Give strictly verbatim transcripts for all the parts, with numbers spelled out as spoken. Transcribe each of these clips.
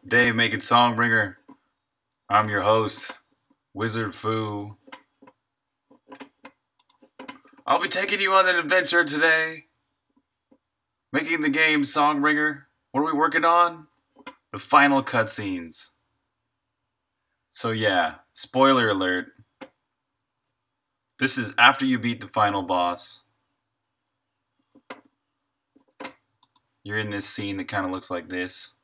Dave Make It Songbringer. I'm your host, Wizard Fu. I'll be taking you on an adventure today. Making the game Songbringer. What are we working on? The final cutscenes. So yeah, spoiler alert. This is after you beat the final boss. You're in this scene that kind of looks like this.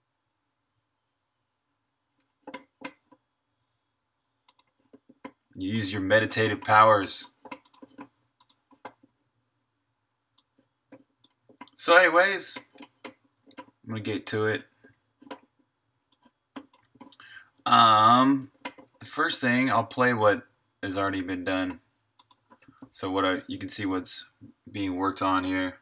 You use your meditative powers. So anyways, I'm gonna get to it. Um, the first thing, I'll play what has already been done. So what I, you can see what's being worked on here.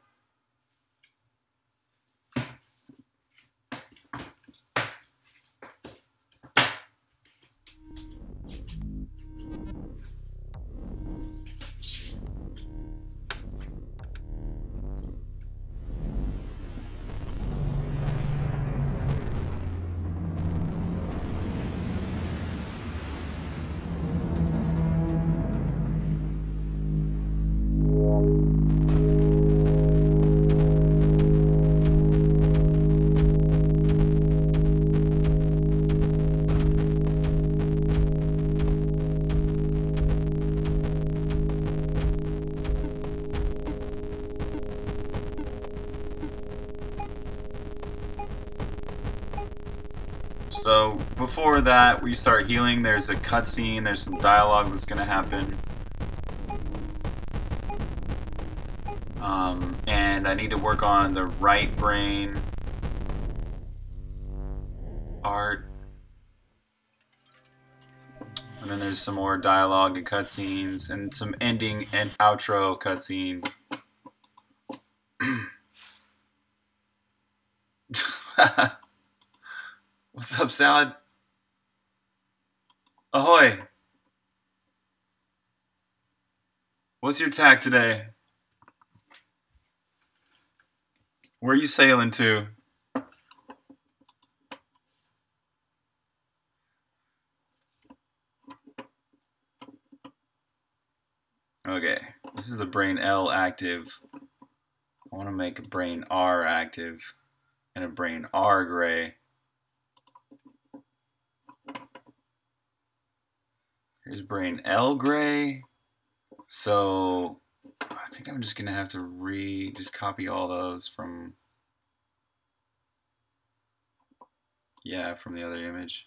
So before that, we start healing. There's a cutscene. There's some dialogue that's gonna happen. Um, and I need to work on the right brain art. And then there's some more dialogue and cutscenes, and some ending and outro cutscene. What's up, Salad? Ahoy! What's your tack today? Where are you sailing to? Okay, this is the brain L active. I want to make a brain R active and a brain R gray. Here's brain L gray. So I think I'm just gonna have to re just copy all those from yeah from the other image.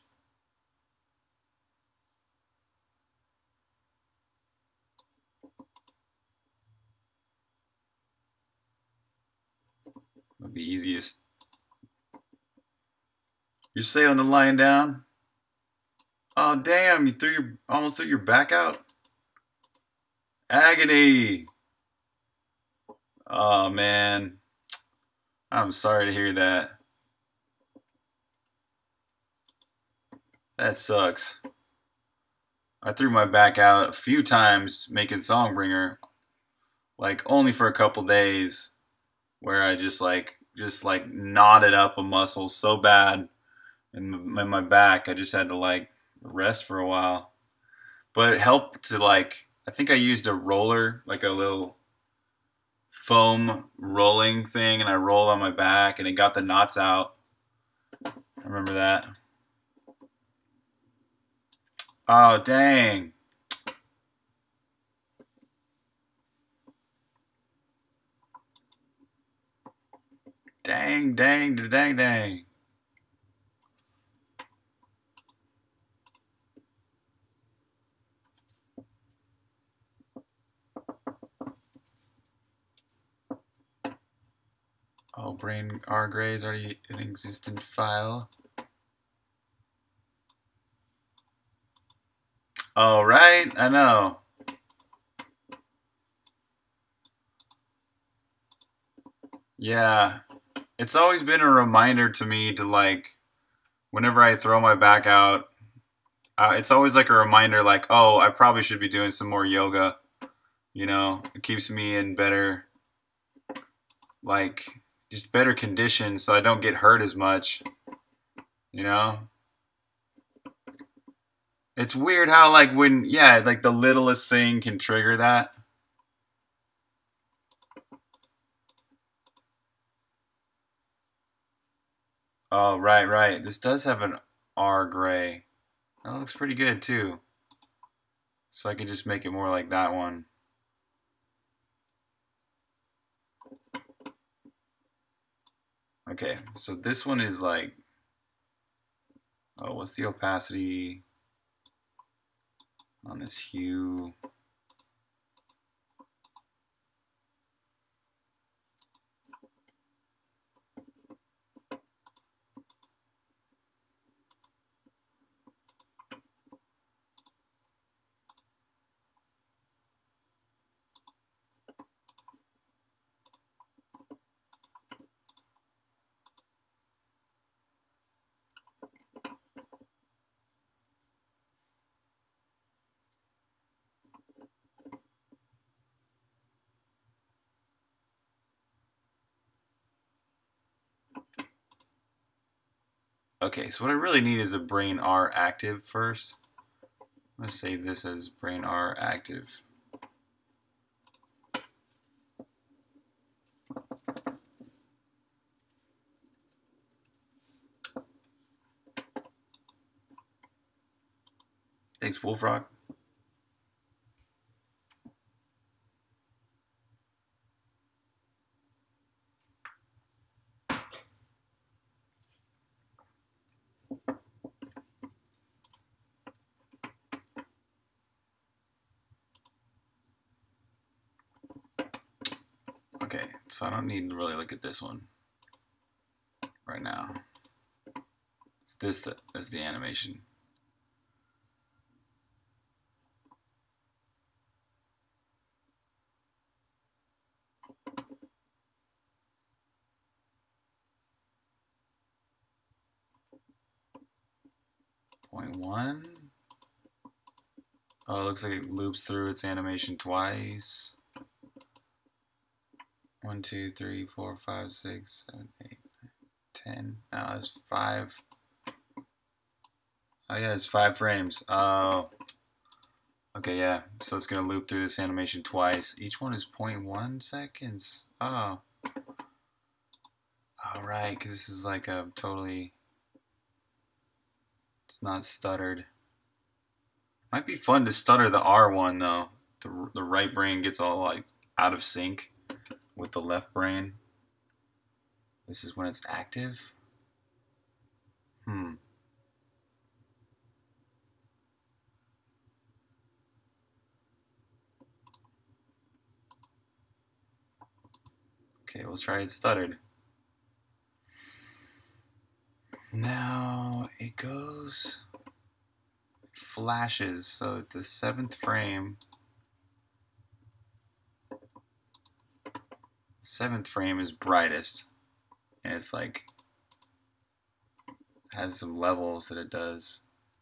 Would be easiest. You're sailing the lion down. Oh damn! You threw your almost threw your back out. Agony. Oh man, I'm sorry to hear that. That sucks. I threw my back out a few times making Songbringer, like only for a couple days, where I just like just like knotted up a muscle so bad in my back. I just had to like rest for a while. But it helped to like I think I used a roller, like a little foam rolling thing, and I rolled on my back and it got the knots out. I remember that. Oh dang. Dang, dang, dang, dang. Oh, brain R gray is already an existent file. Oh, right? I know. Yeah. It's always been a reminder to me to like, whenever I throw my back out, uh, it's always like a reminder like, oh, I probably should be doing some more yoga. You know, it keeps me in better, like, just better conditions so I don't get hurt as much. You know? It's weird how, like, when, yeah, like the littlest thing can trigger that. Oh, right, right. This does have an R gray. That looks pretty good, too. So I can just make it more like that one. Okay, so this one is like, oh, what's the opacity on this hue? Okay, so what I really need is a Brain R active first. I'm gonna save this as Brain R active. Thanks, Wolfrock. Okay, so I don't need to really look at this one right now. It's this that is the animation. Point one. Oh, it looks like it loops through its animation twice. One, two, three, four, five, six, seven, eight, nine, ten. Now it's five. Oh yeah, it's five frames. Oh. Okay, yeah. So it's gonna loop through this animation twice. Each one is zero point one seconds. Oh. Alright, because this is like a totally... It's not stuttered. Might be fun to stutter the R one though. The, the right brain gets all like out of sync with the left brain. This is when it's active. Hmm. Okay, we'll try it stuttered. Now it goes, flashes. So the seventh frame, seventh frame is brightest, and it's like has some levels that it does.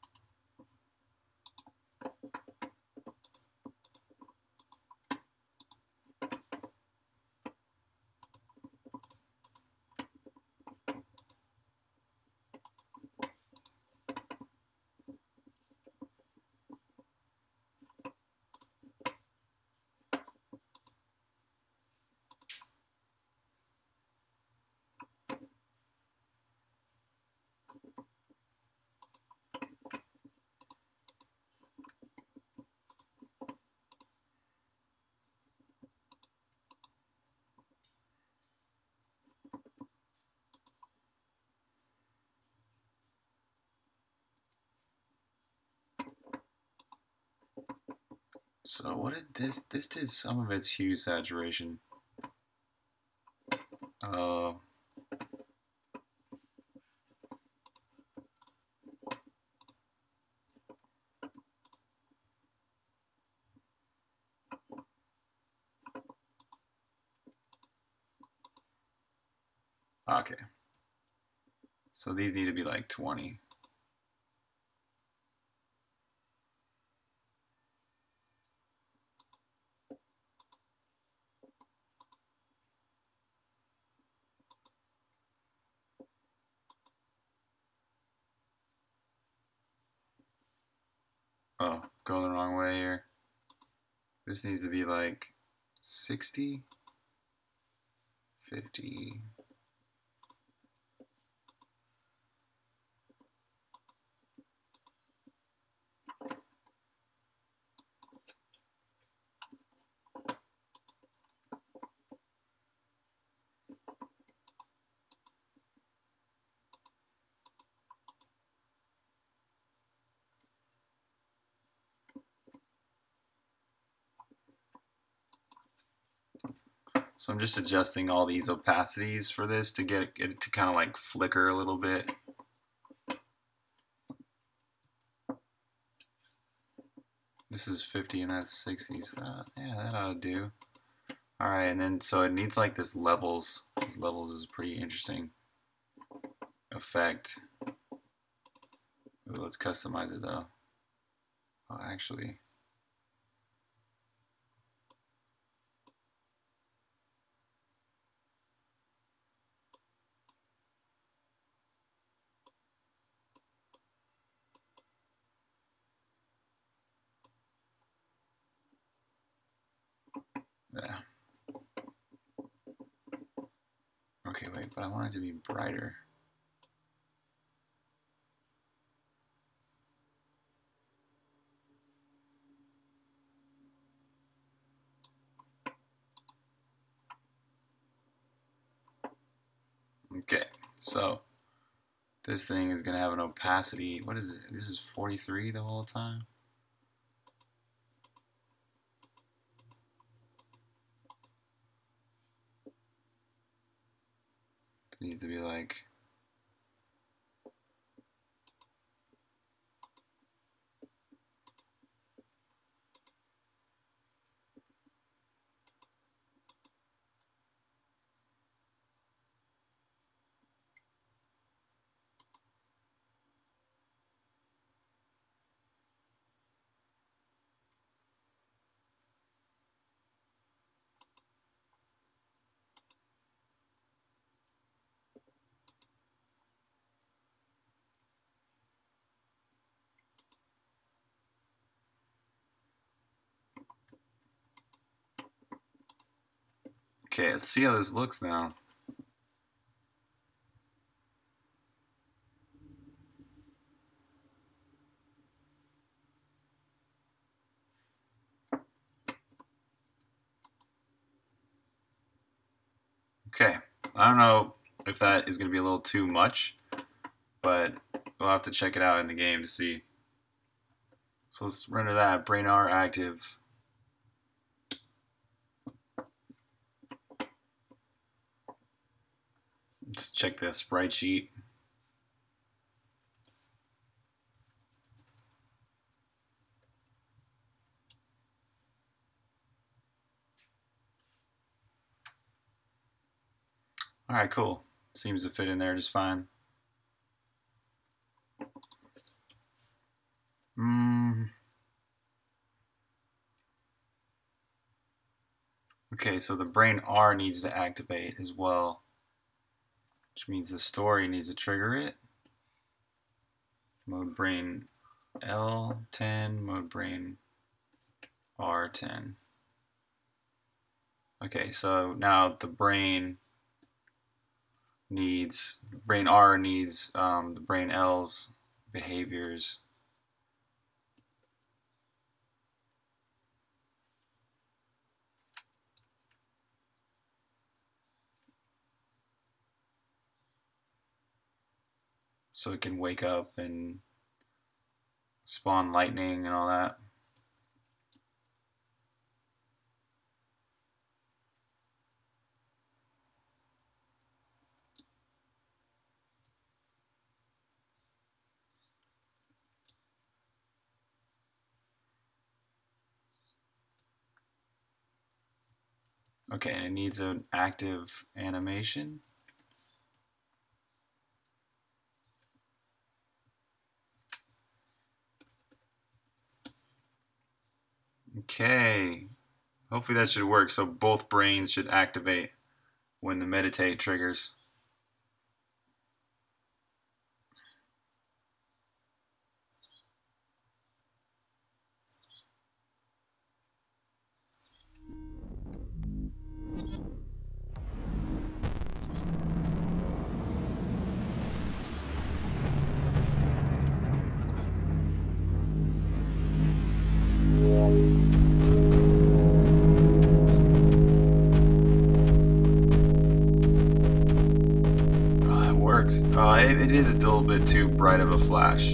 So what did this, this did some of its hue saturation. Oh. Okay. So these need to be like twenty. Oh, going the wrong way here. This needs to be like sixty, fifty. So I'm just adjusting all these opacities for this to get it to kind of like flicker a little bit. This is fifty and that's sixty, so that, yeah, that ought to do. Alright, and then so it needs like this levels. This levels is a pretty interesting effect. Ooh, let's customize it though. Oh, actually. Yeah. Okay, wait, but I want it to be brighter. Okay, so this thing is going to have an opacity. What is it? This is forty-three the whole time? It needs to be like... Okay, let's see how this looks now. Okay, I don't know if that is going to be a little too much, but we'll have to check it out in the game to see. So let's render that, BrainR active. Let's check the sprite sheet. Alright, cool. Seems to fit in there just fine. Mm. Okay, so the BrainR needs to activate as well, which means the story needs to trigger it. Mode brain L ten, mode brain R ten. Okay, so now the brain needs, brain R needs um, the brain L's behaviors. So it can wake up and spawn lightning and all that. Okay, and it needs an active animation. Okay, hopefully that should work. So both brains should activate when the meditate triggers. works. Uh, it, it is a little bit too bright of a flash.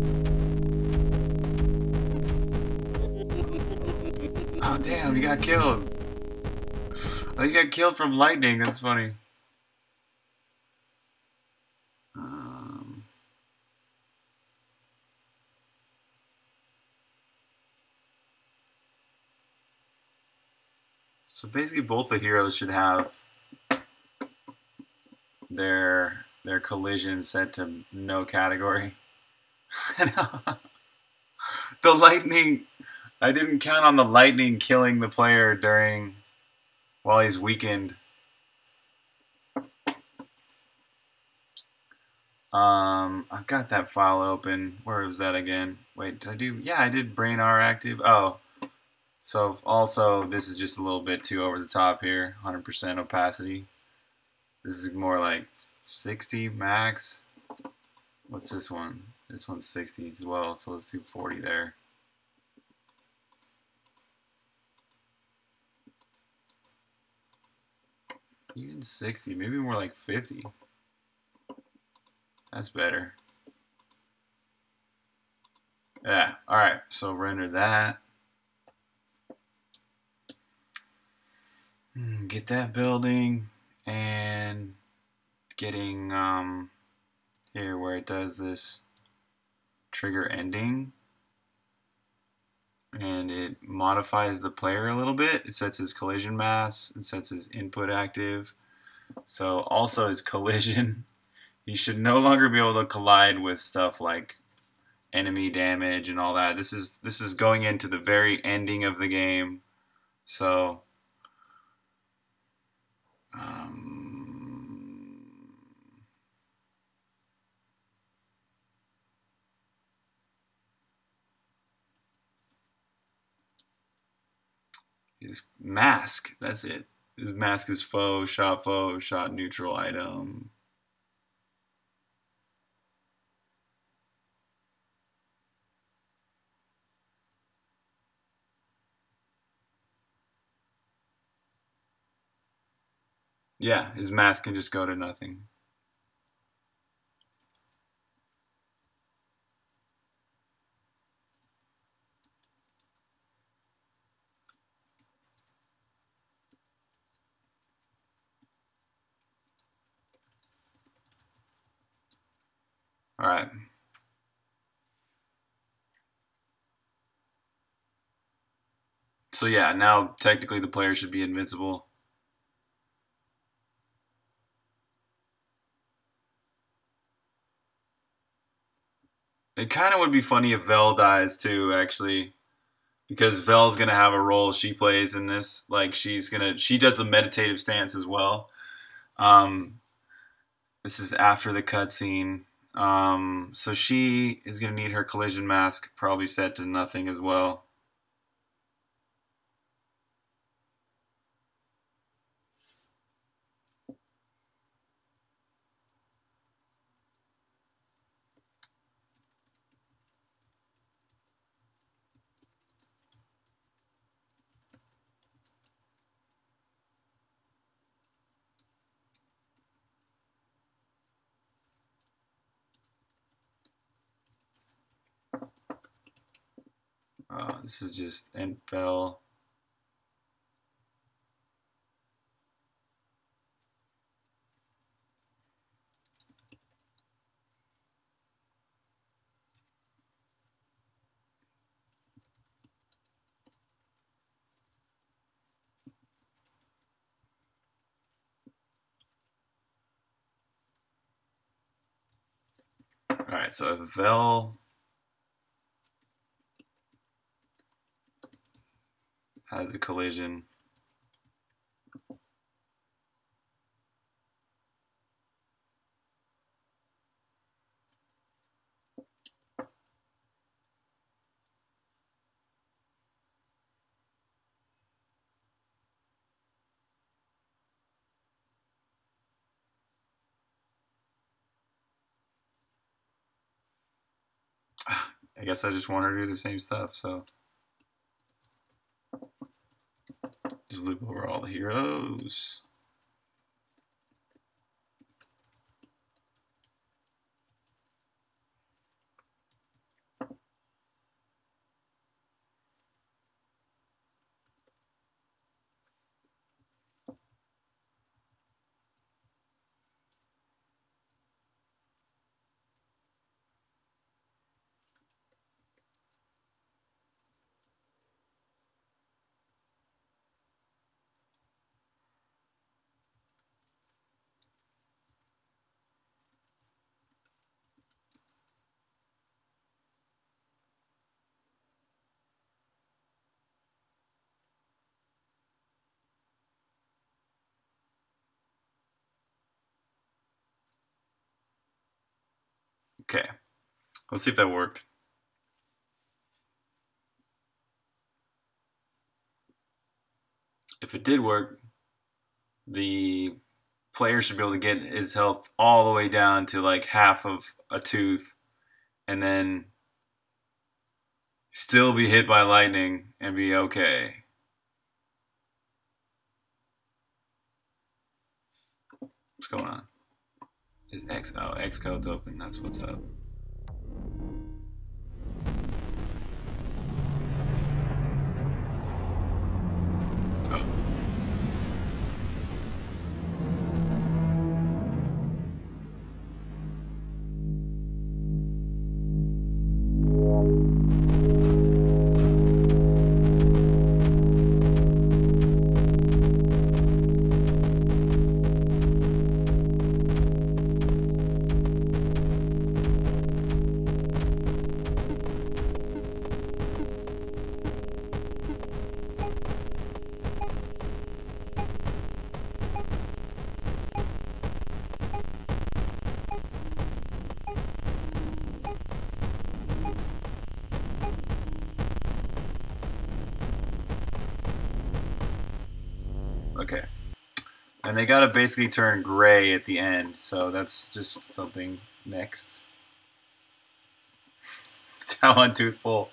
Oh damn, he got killed. Oh, he got killed from lightning. That's funny. Um, so basically, both the heroes should have their their collision set to no category. The lightning. I didn't count on the lightning killing the player during while he's weakened. Um, I've got that file open. Where was that again? Wait, did I do? Yeah, I did brain R active. Oh, so also this is just a little bit too over the top here. one hundred percent opacity. This is more like sixty max. What's this one? This one's sixty as well, so let's do forty there. Even sixty, maybe more like fifty. That's better. Yeah, alright, so render that. Get that building, and getting, um, here where it does this trigger ending, and it modifies the player a little bit. It sets his collision mass, it sets his input active. So also his collision, he should no longer be able to collide with stuff like enemy damage and all that. This is this is going into the very ending of the game. So um, his mask, that's it. His mask is foe, shot foe, shot neutral item. Yeah, his mask can just go to nothing. All right. So yeah, now technically the player should be invincible. It kind of would be funny if Vel dies too, actually, because Vel's gonna have a role she plays in this. Like she's gonna, she does the meditative stance as well. Um, this is after the cutscene, um, so she is gonna need her collision mask probably set to nothing as well. Uh, this is just and Vel. All right, so if Vel has a collision, I guess I just want her to do the same stuff. So just loop over all the heroes. Okay, let's see if that worked. If it did work, the player should be able to get his health all the way down to like half of a tooth, and then still be hit by lightning and be okay. What's going on? Is X oh Xcode's open? That's what's up. Oh. Okay. And they gotta basically turn gray at the end, so that's just something next. Talon tooth pull.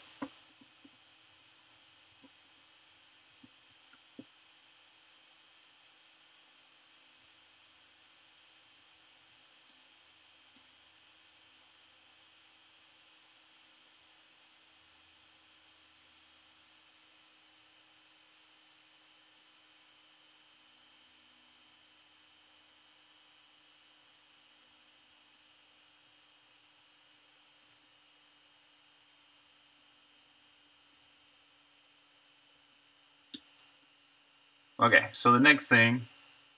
Okay, so the next thing.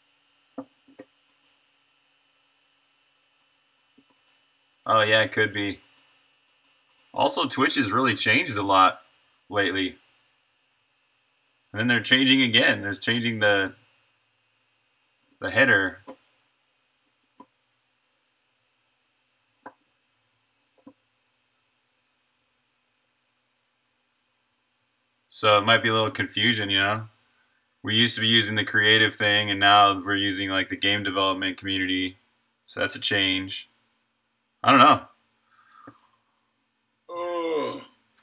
Oh yeah, it could be. Also, Twitch has really changed a lot lately. And then they're changing again. They're changing the the header. So it might be a little confusion, you know? We used to be using the creative thing, and now we're using like the game development community. So that's a change. I don't know. Oh.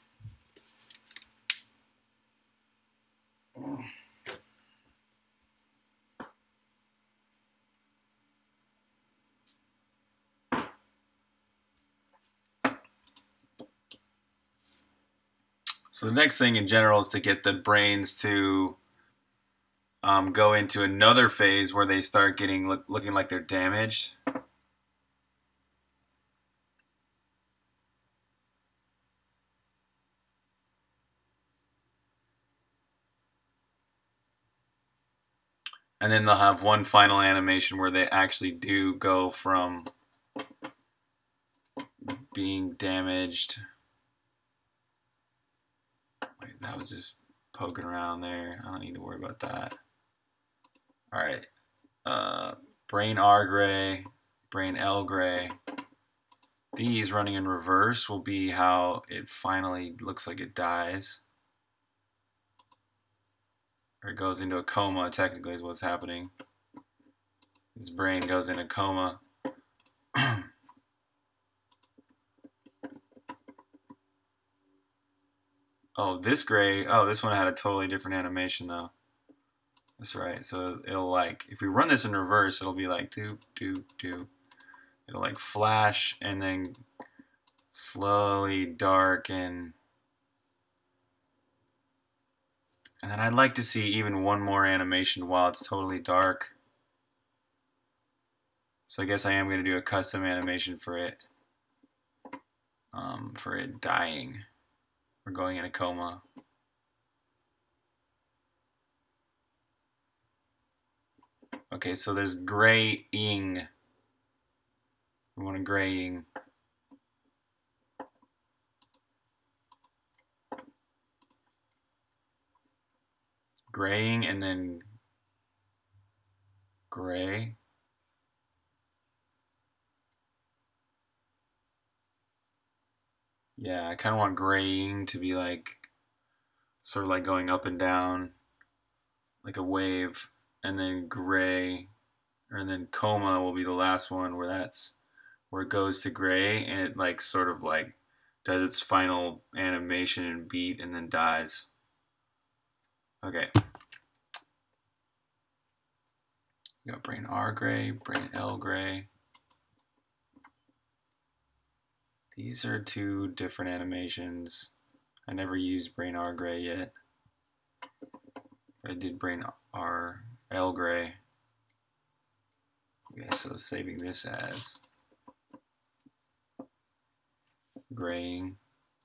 Oh. So the next thing in general is to get the brains to um, go into another phase where they start getting look, looking like they're damaged. And then they'll have one final animation where they actually do go from being damaged. Wait, that was just poking around there. I don't need to worry about that. All right. Uh, brain R gray, brain L gray. These running in reverse will be how it finally looks like it dies. Or it goes into a coma, technically, is what's happening. His brain goes in a coma. Oh, this gray, oh, this one had a totally different animation, though. That's right, so it'll like, if we run this in reverse, it'll be like, do, do, do. It'll like flash and then slowly darken. And then I'd like to see even one more animation while it's totally dark. So I guess I am going to do a custom animation for it. Um, for it dying. Or going in a coma. Okay, so there's graying. We want a graying. Graying and then gray. Yeah, I kind of want graying to be like sort of like going up and down like a wave, and then gray, and then coma will be the last one where that's where it goes to gray and it like sort of like does its final animation and beat and then dies. Okay. We got brain R gray, brain L gray. These are two different animations. I never used brain R gray yet. But I did brain R L gray. Okay, so saving this as graying.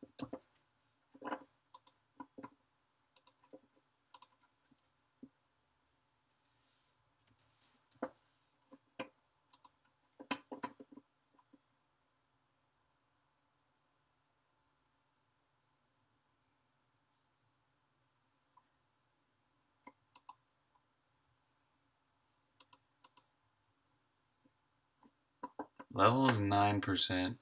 Level is nine percent.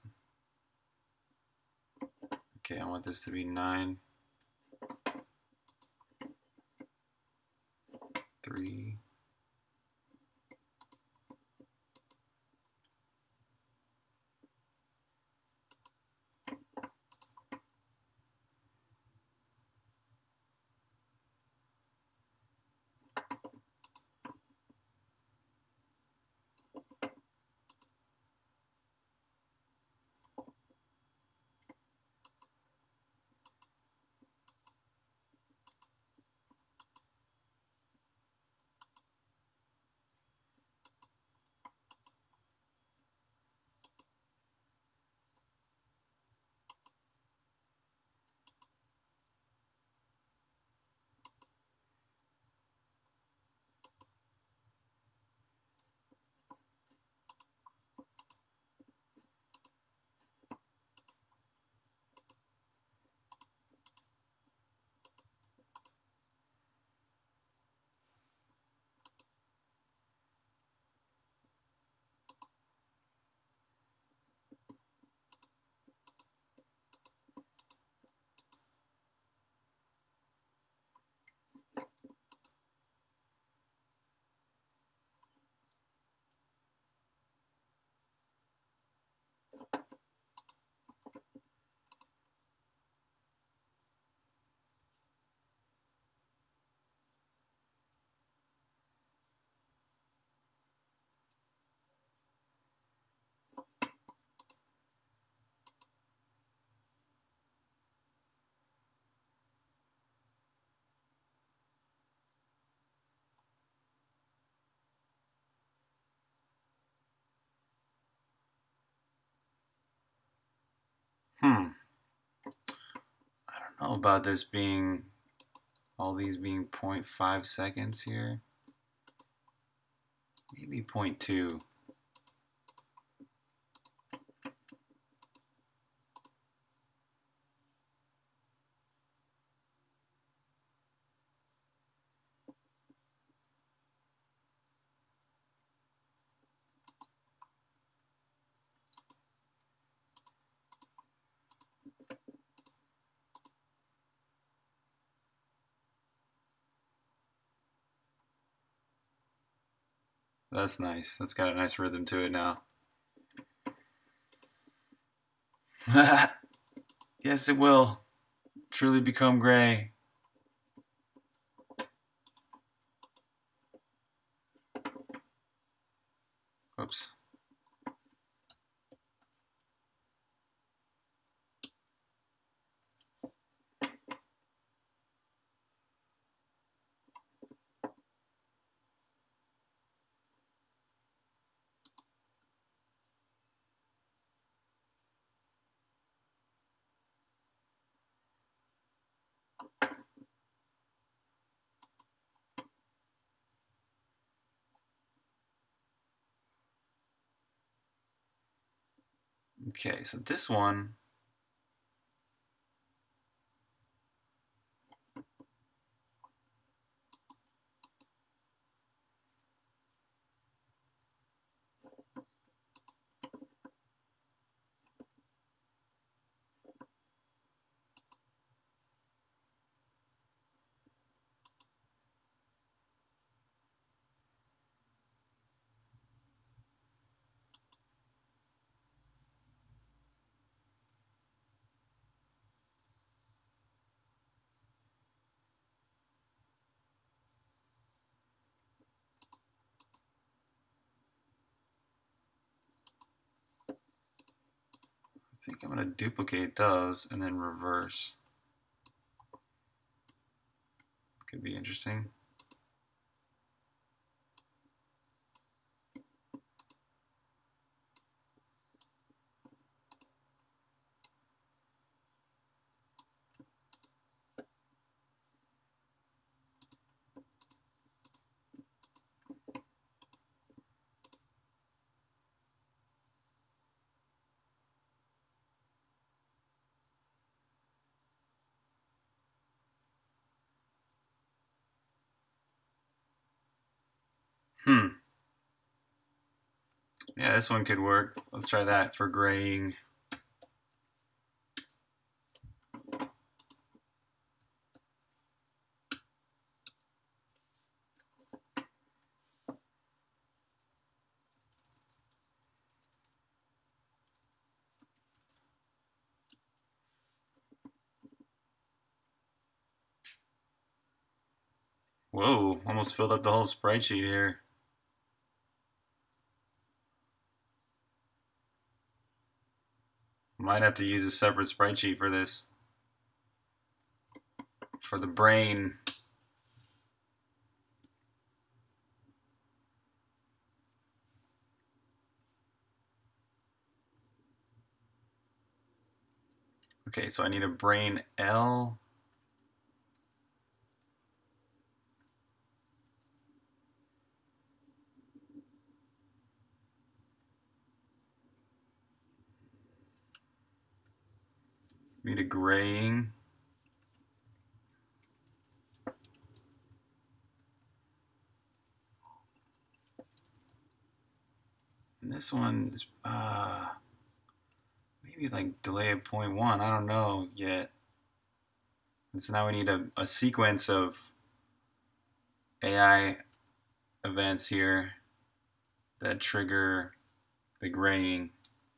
Okay, I want this to be nine. Three. Hmm. I don't know about this being, all these being zero point five seconds here. Maybe zero point two. That's nice. That's got a nice rhythm to it now. Yes, it will truly become gray. Oops. Okay, so this one, think I'm going to duplicate those and then reverse. Could be interesting. Hmm. Yeah, this one could work. Let's try that for graying. Whoa, almost filled up the whole sprite sheet here. Might have to use a separate sprite sheet for this. For the brain. Okay, so I need a brain L. Need a graying. And this one is uh, maybe like delay of zero point one. I don't know yet. And so now we need a, a sequence of A I events here that trigger the graying.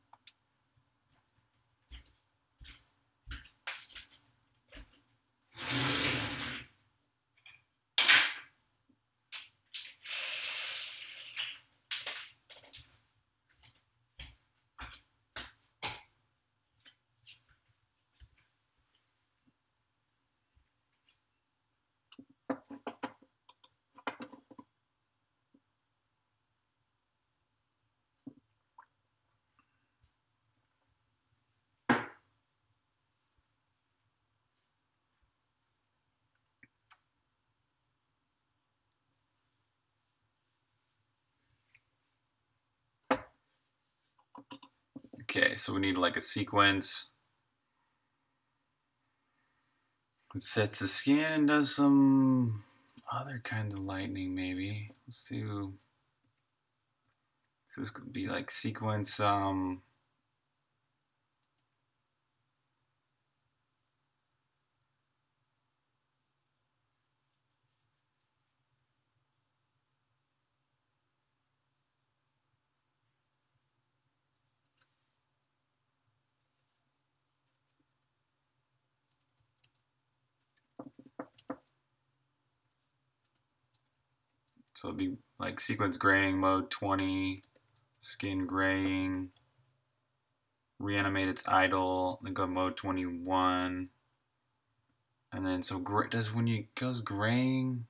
Okay, so we need like a sequence. It sets the skin and does some other kind of lightning maybe. Let's do, this could be like sequence um so it'd be like sequence graying mode twenty, skin graying, reanimate its idle, then go mode twenty-one. And then so does when it goes graying,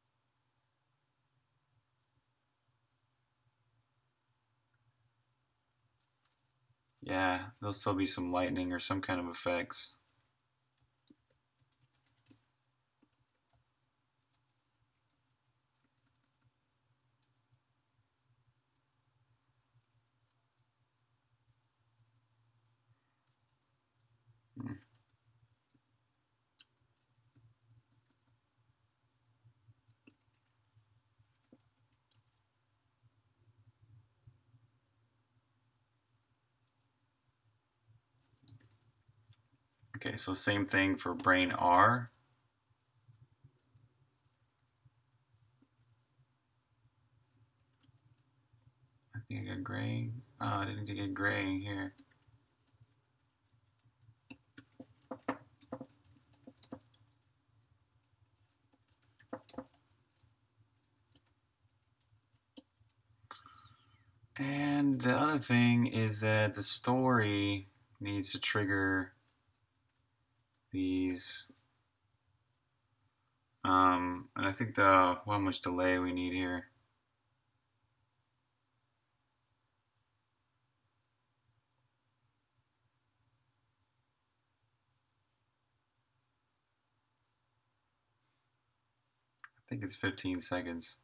yeah, there'll still be some lightning or some kind of effects. Hmm. Okay, so same thing for brain R. I think I got graying. Oh, I didn't get graying here. And the other thing is that the story needs to trigger these. Um, and I think the how much delay we need here. I think it's fifteen seconds.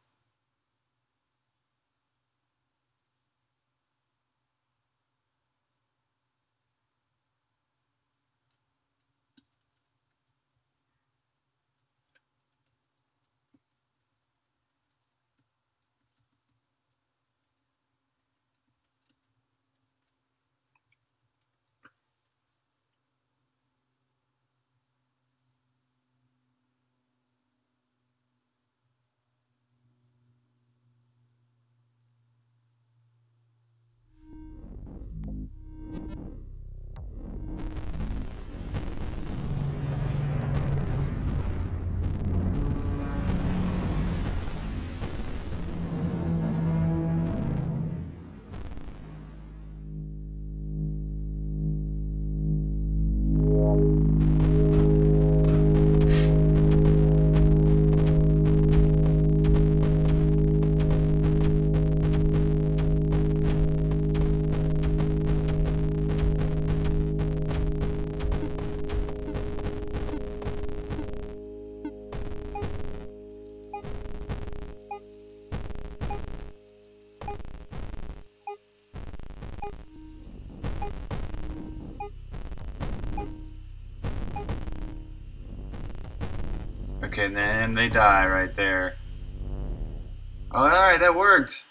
Okay, and then they die right there. Oh, alright, that worked.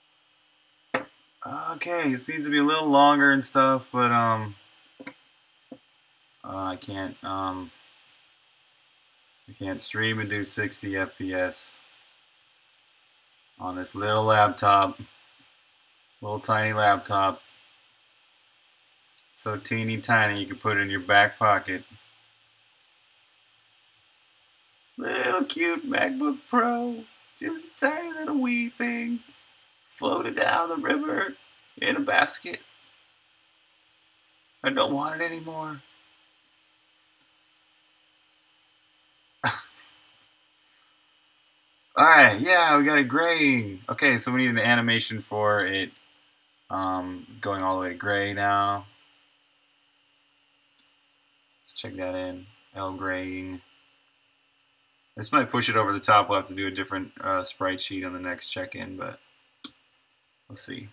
Okay, it seems to be a little longer and stuff, but um, uh, I can't um, I can't stream and do sixty F P S on this little laptop, little tiny laptop, so teeny tiny you can put it in your back pocket. Little cute MacBook Pro, just a tiny little wee thing, floated down the river in a basket. I don't want it anymore. Alright, yeah, we got it graying. Okay, so we need an animation for it um, going all the way to gray now. Let's check that in. L graying. This might push it over the top. We'll have to do a different uh, sprite sheet on the next check-in, but let's see.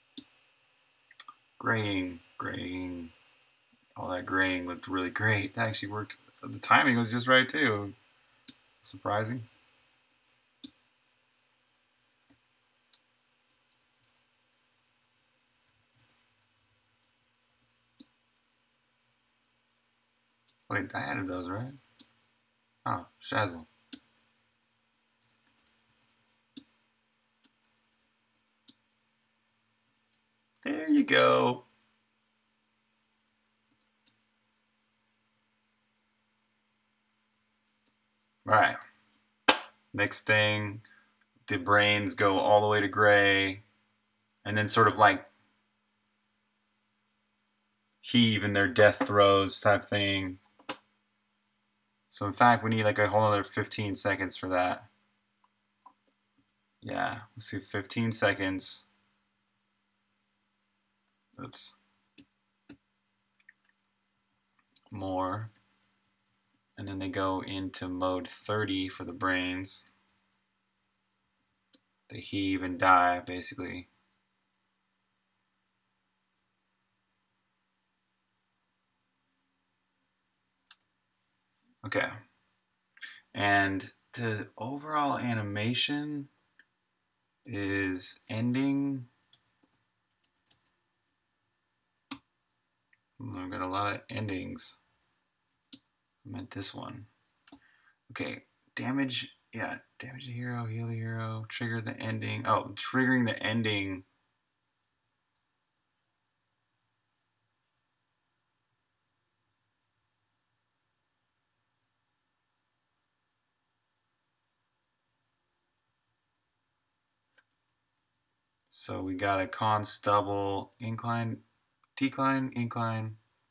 Graying, graying. All that graying looked really great. That actually worked. The timing was just right, too. Surprising. Wait, I added those, right? Oh, Shazzle. There you go. All right. Next thing, the brains go all the way to gray, and then sort of like heave in their death throes type thing. So in fact, we need like a whole other fifteen seconds for that. Yeah, let's see, fifteen seconds. Oops. More. And then they go into mode thirty for the brains. They heave and die, basically. Okay. And the overall animation is ending. I've got a lot of endings. I meant this one. Okay, damage, yeah, damage the hero, heal the hero, trigger the ending. Oh, triggering the ending. So we got a const double, incline, decline, incline,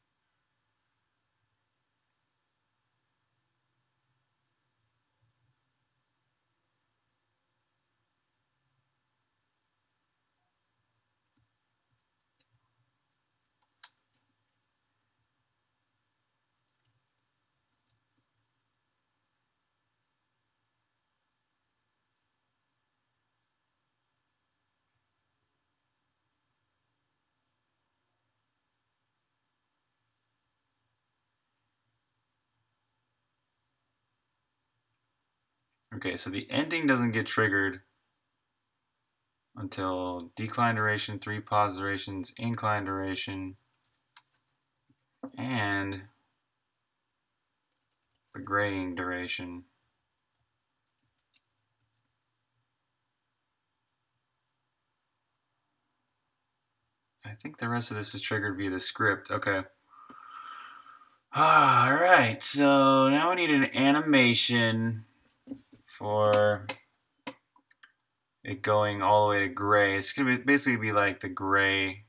Okay, so the ending doesn't get triggered until decline duration, three pause durations, incline duration, and the graying duration. I think the rest of this is triggered via the script. Okay. Alright, so now we need an animation for it going all the way to gray. It's going to basically be like the gray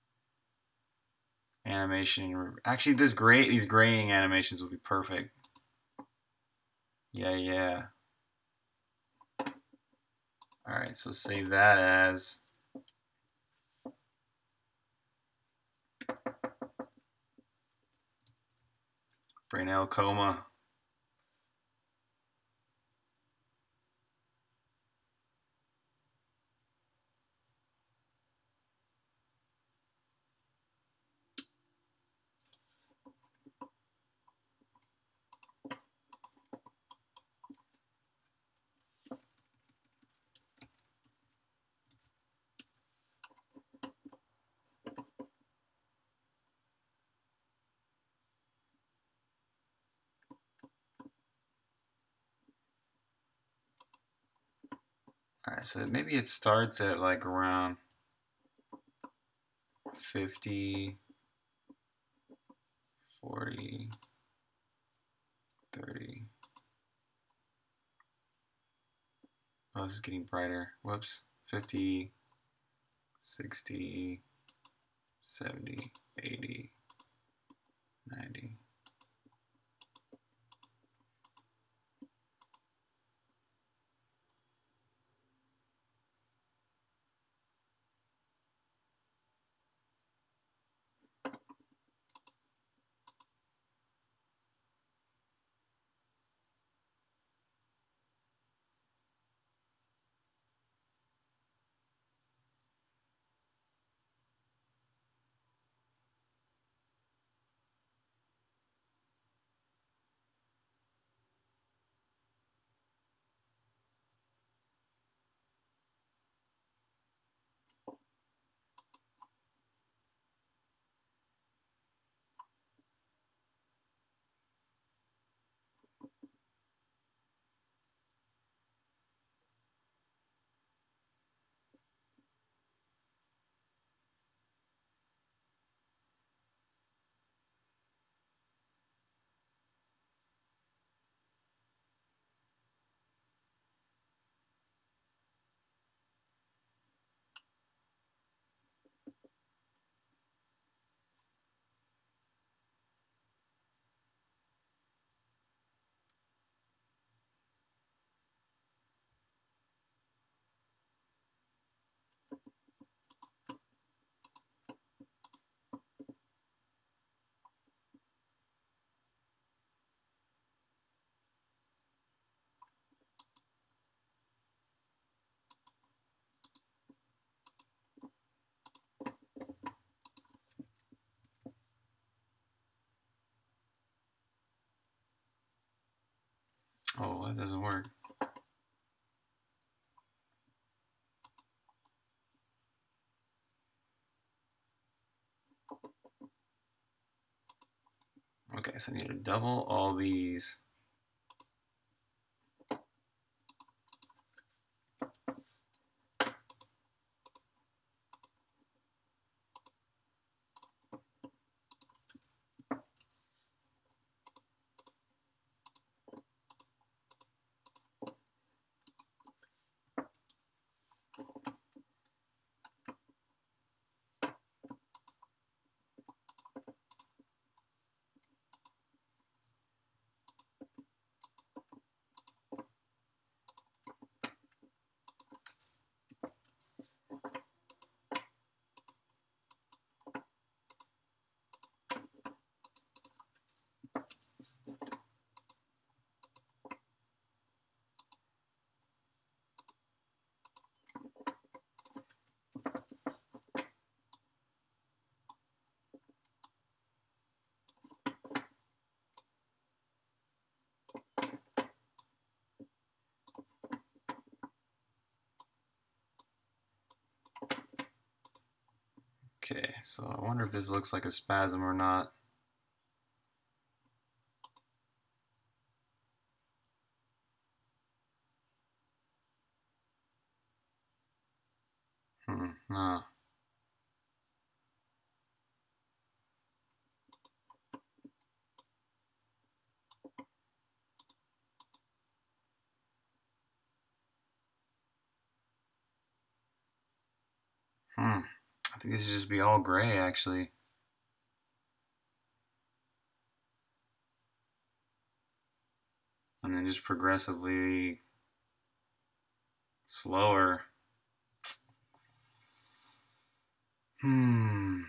animation. Actually, this gray, these graying animations will be perfect. Yeah, yeah. Alright, so save that as Brainell Coma. Alright, so maybe it starts at like around fifty, forty, thirty. Oh, this is getting brighter. Whoops. fifty, sixty, seventy, eighty, ninety. Oh, that doesn't work. Okay, so I need to double all these. Okay, so I wonder if this looks like a spasm or not. Hmm, no. Hmm. I think this should just be all gray, actually. And then just progressively slower. Hmm.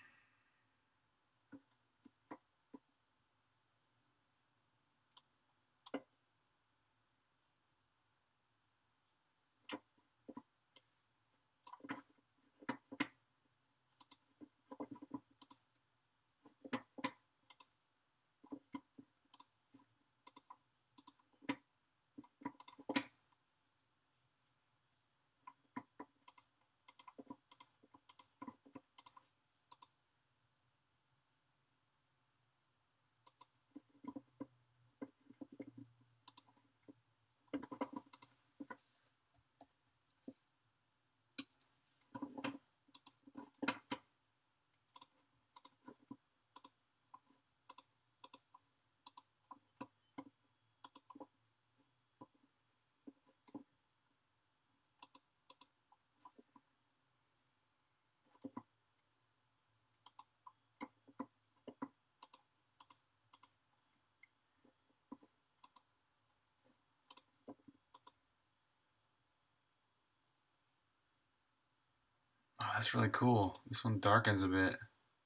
Oh, that's really cool. This one darkens a bit.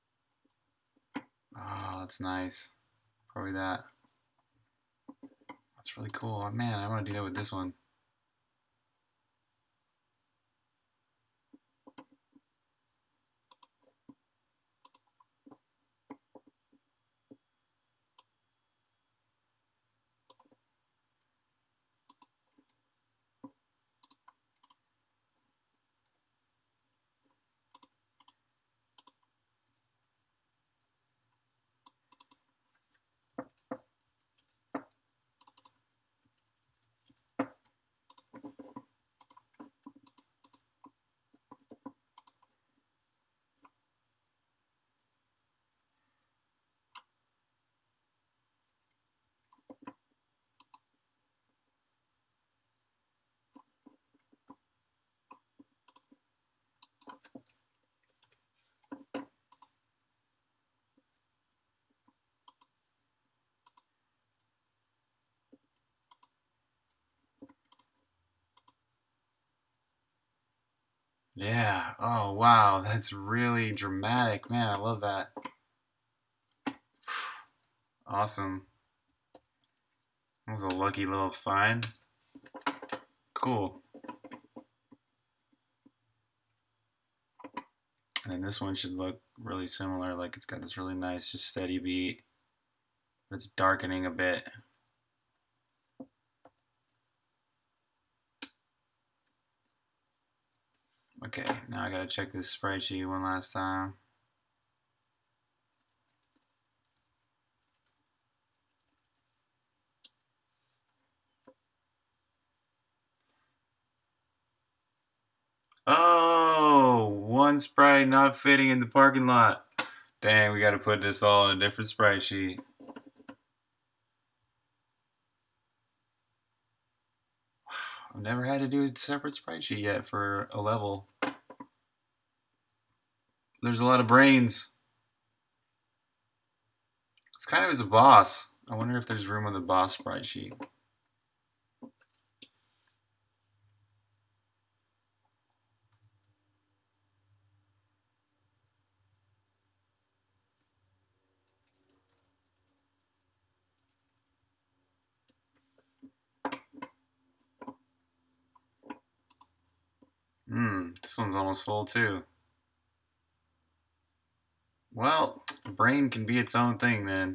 Oh, that's nice. Probably that. That's really cool. Oh, man, I want to do that with this one. Yeah. Oh, wow. That's really dramatic. Man, I love that. Awesome. That was a lucky little find. Cool. And this one should look really similar. Like it's got this really nice, just steady beat. But it's darkening a bit. Okay, now I gotta check this sprite sheet one last time. Oh, one sprite not fitting in the parking lot. Dang, we gotta put this all in a different sprite sheet. I've never had to do a separate sprite sheet yet for a level. There's a lot of brains. It's kind of as a boss. I wonder if there's room on the boss sprite sheet. Hmm, this one's almost full too. Well, brain can be its own thing then.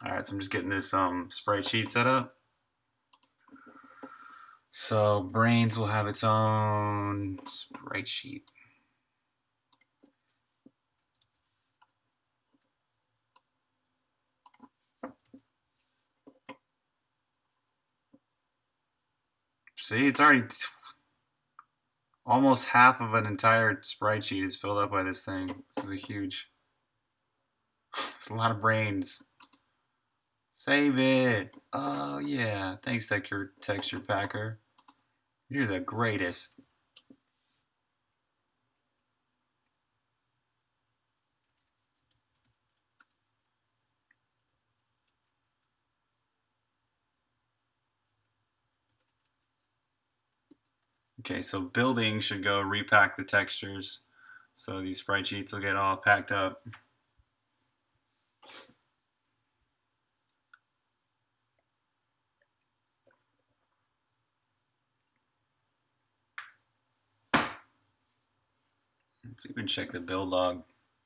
Alright, so I'm just getting this um, sprite sheet set up. So Brains will have its own sprite sheet. See, it's already almost half of an entire sprite sheet is filled up by this thing. This is a huge. It's a lot of brains. Save it. Oh yeah. Thanks, Texture Texture Packer. You're the greatest. Okay, so building should go repack the textures. So these sprite sheets will get all packed up. Let's even check the build log.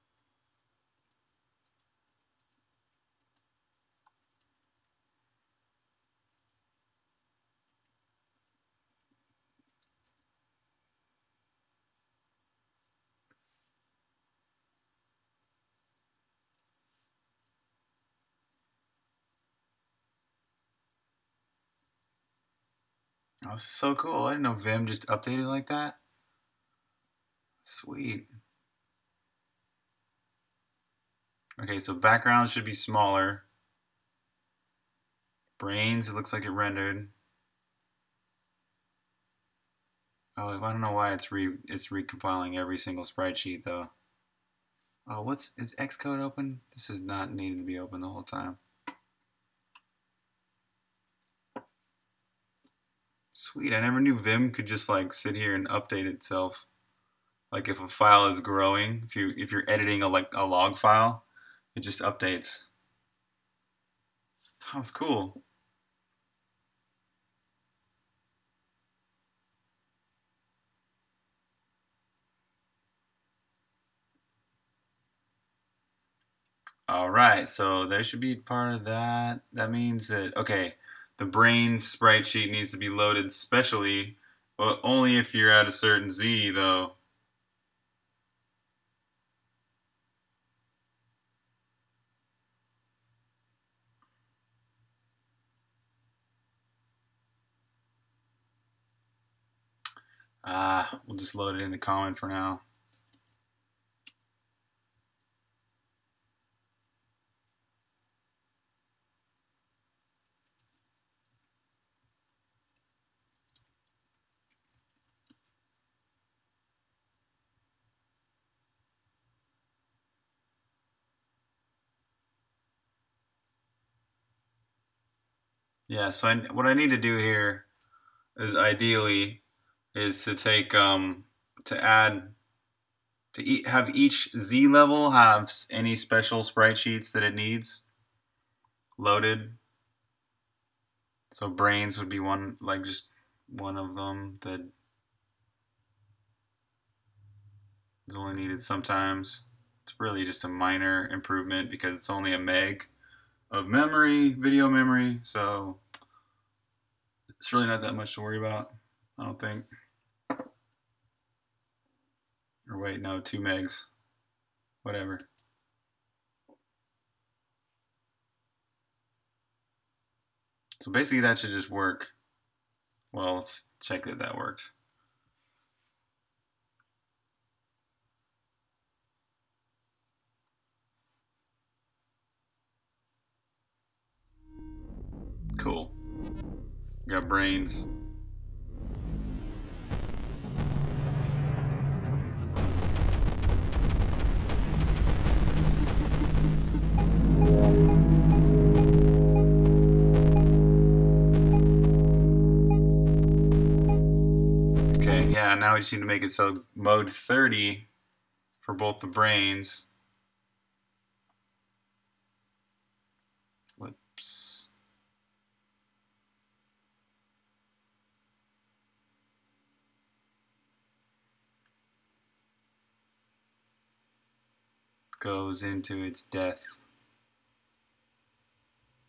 Oh, so cool. I didn't know Vim just updated like that. Sweet. Okay, so background should be smaller. Brains, it looks like it rendered. Oh, I don't know why it's re it's recompiling every single sprite sheet though. Oh, what's is Xcode open? This is not needed to be open the whole time. Sweet, I never knew Vim could just like sit here and update itself. Like if a file is growing, if you if you're editing a like a log file, it just updates. That was cool. All right, so there should be part of that. That means that, okay, the Brains sprite sheet needs to be loaded specially, but only if you're at a certain Z, though. Ah, we'll just load it in the comment for now. Yeah, so I, what I need to do here is ideally is to take um to add to e have each Z level have any special sprite sheets that it needs loaded. So Brains would be one, like just one of them that is only needed sometimes. It's really just a minor improvement because it's only a meg of memory, video memory, so it's really not that much to worry about, I don't think. Or wait, no, two megs. Whatever. So basically that should just work. Well, let's check that that works. Cool. We got Brains. Okay, yeah, now we just need to make it so mode thirty for both the Brains. Flips. Goes into its death.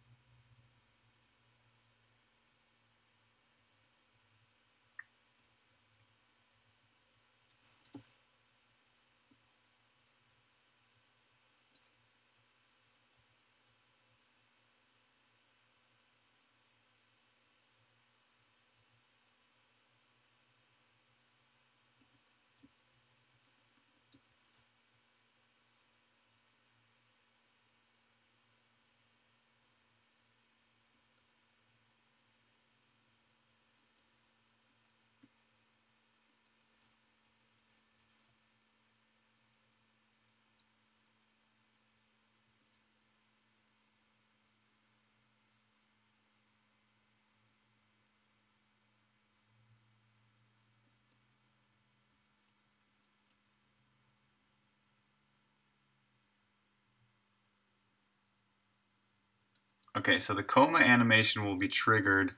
Okay, so the coma animation will be triggered.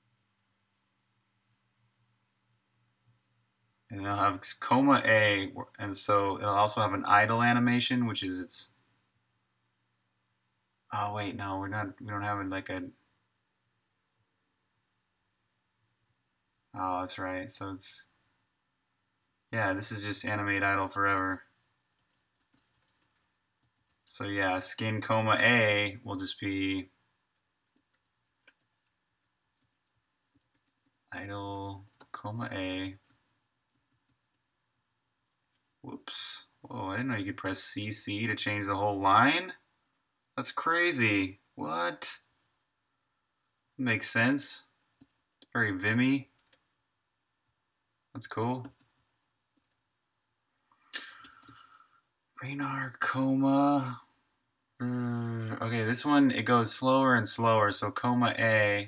And it'll have coma A, and so it'll also have an idle animation, which is its. Oh wait, no, we're not. We don't have it like a. Oh, that's right. So it's. Yeah, this is just animate idle forever. So yeah, skin coma A will just be idle coma A. Whoops. Whoa, I didn't know you could press C C to change the whole line. That's crazy. What? Makes sense. It's very Vimmy. That's cool. Brainar coma. Uh, okay, this one, it goes slower and slower. So coma A.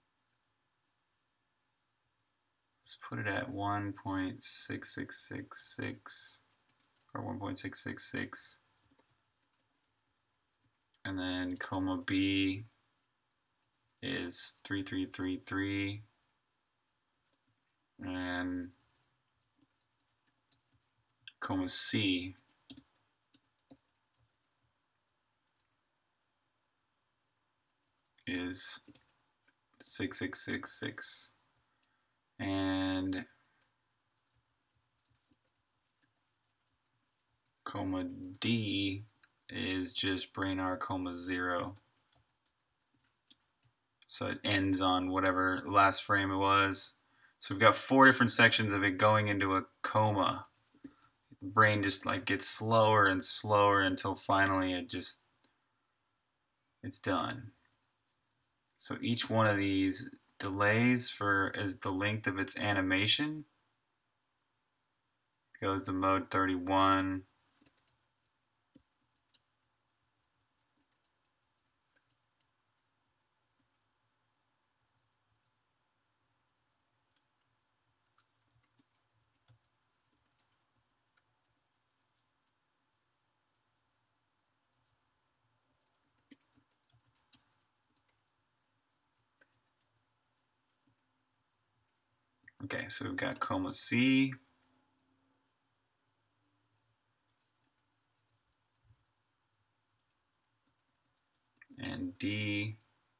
Let's put it at one point six six six six or one point six six six. And then coma B is three three three three. And coma C is six six six six. And coma D is just Brainar coma zero. So it ends on whatever last frame it was. So we've got four different sections of it going into a coma. The brain just like gets slower and slower until finally it just, it's done. So each one of these delays for is the length of its animation. Goes to mode thirty-one. Okay, so we've got coma C. And D.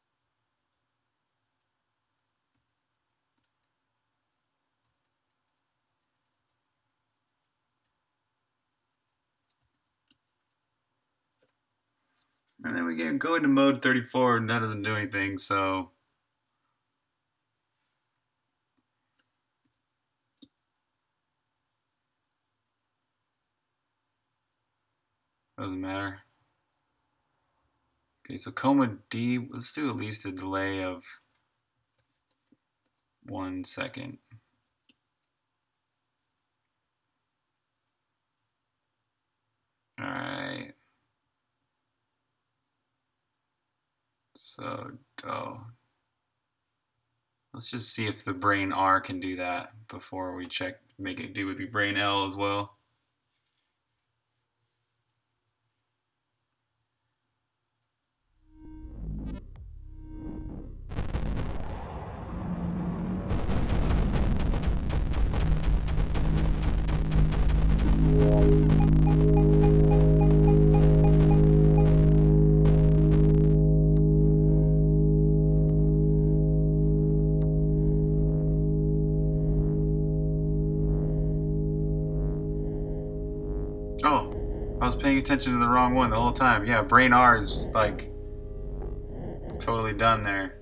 And then we get go into mode thirty-four and that doesn't do anything, so doesn't matter. Okay, so coma D, let's do at least a delay of one second. All right. So, oh, let's just see if the brain R can do that before we check, make it do with the brain L as well. Oh, I was paying attention to the wrong one the whole time. Yeah, brain R is just like, it's totally done there.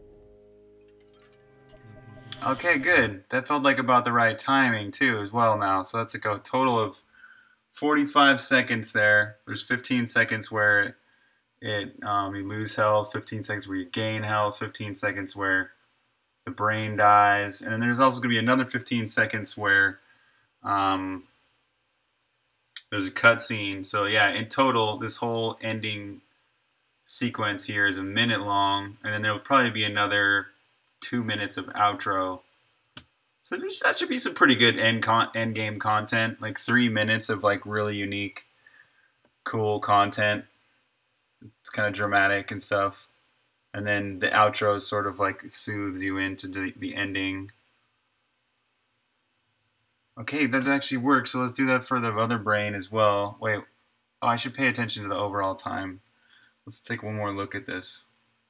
Okay, good. That felt like about the right timing too as well now. So that's like a total of forty-five seconds there. There's fifteen seconds where it um, you lose health, fifteen seconds where you gain health, fifteen seconds where the brain dies, and then there's also going to be another fifteen seconds where um, there's a cutscene. So yeah, in total, this whole ending sequence here is a minute long, and then there'll probably be another two minutes of outro. So that should be some pretty good end con end game content, like three minutes of like really unique, cool content. It's kind of dramatic and stuff. and then the outro sort of like soothes you into the, the ending. Okay, that actually works. So let's do that for the other brain as well. Wait, oh, I should pay attention to the overall time. Let's take one more look at this.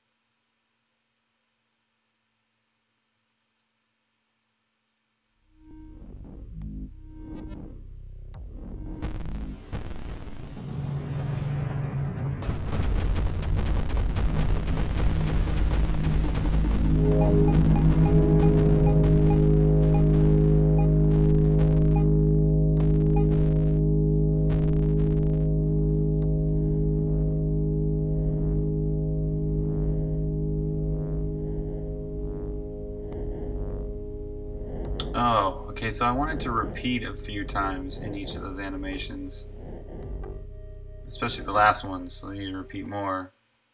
Oh, okay, so I wanted to repeat a few times in each of those animations. Especially the last ones, so I need to repeat more.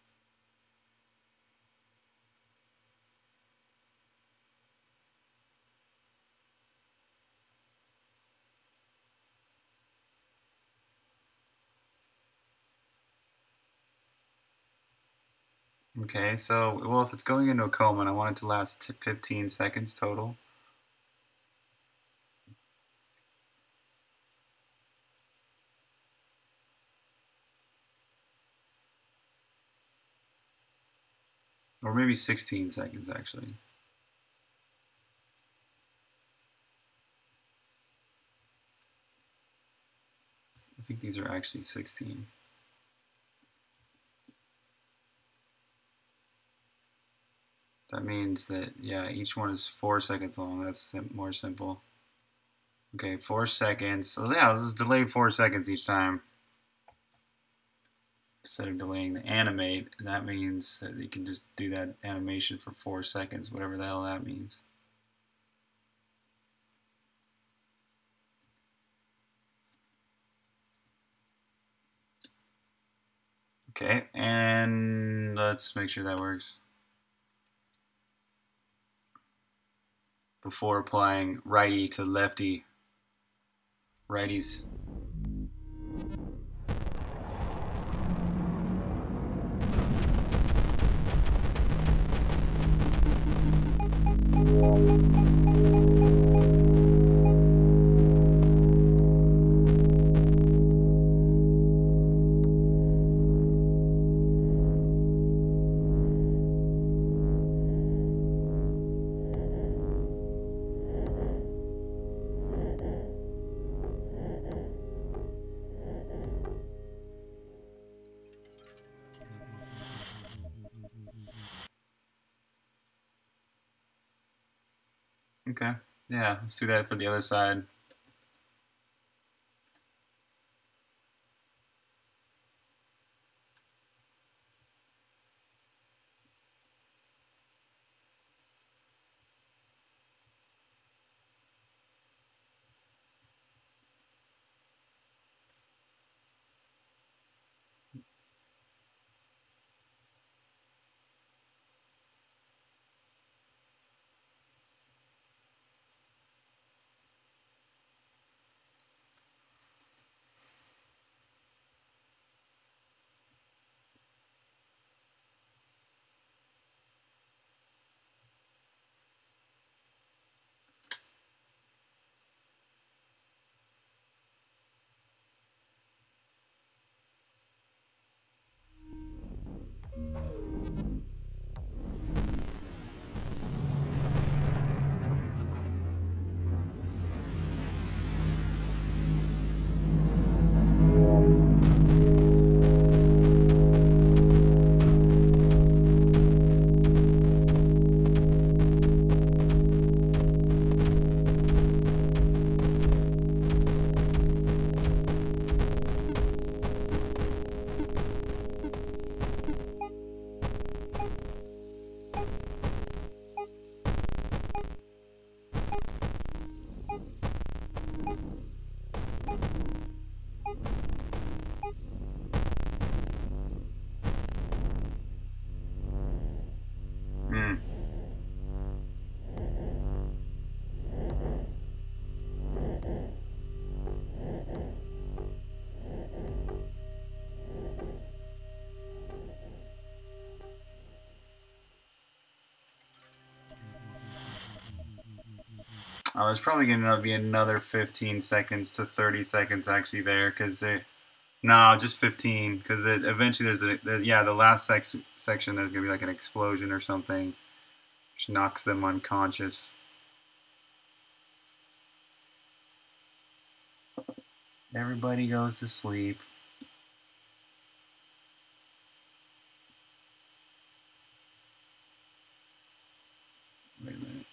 Okay, so, well, if it's going into a coma and I want it to last fifteen seconds total. Or maybe sixteen seconds, actually. I think these are actually sixteen. That means that, yeah, each one is four seconds long. That's sim more simple. Okay, four seconds. So, yeah, this is delayed four seconds each time. Instead of delaying the animate, that means that you can just do that animation for four seconds, whatever the hell that means. Okay, and let's make sure that works. Before applying righty to lefty. Righties. Okay, yeah, let's do that for the other side. Uh, there's probably going to be another fifteen seconds to thirty seconds actually there, because it, no, just fifteen, because it eventually there's a, the, yeah, the last sex, section there's going to be like an explosion or something, which knocks them unconscious. Everybody goes to sleep. Wait a minute.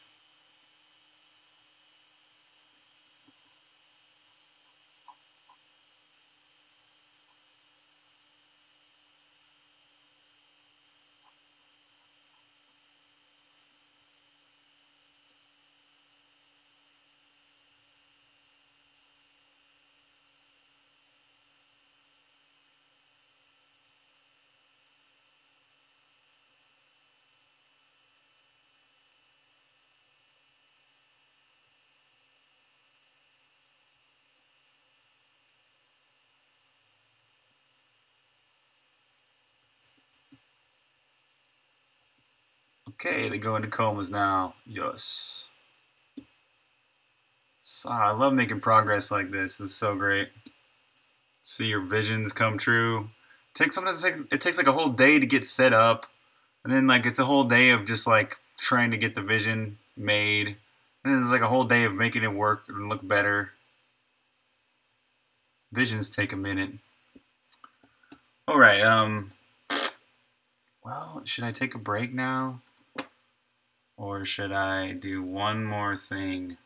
Okay, they go into comas now. Yes. So, I love making progress like this. It's so great. See your visions come true. It takes sometimes it takes, it takes like a whole day to get set up, and then like it's a whole day of just like trying to get the vision made, and then it's like a whole day of making it work and look better. Visions take a minute. All right. Um. Well, should I take a break now? Or should I do one more thing?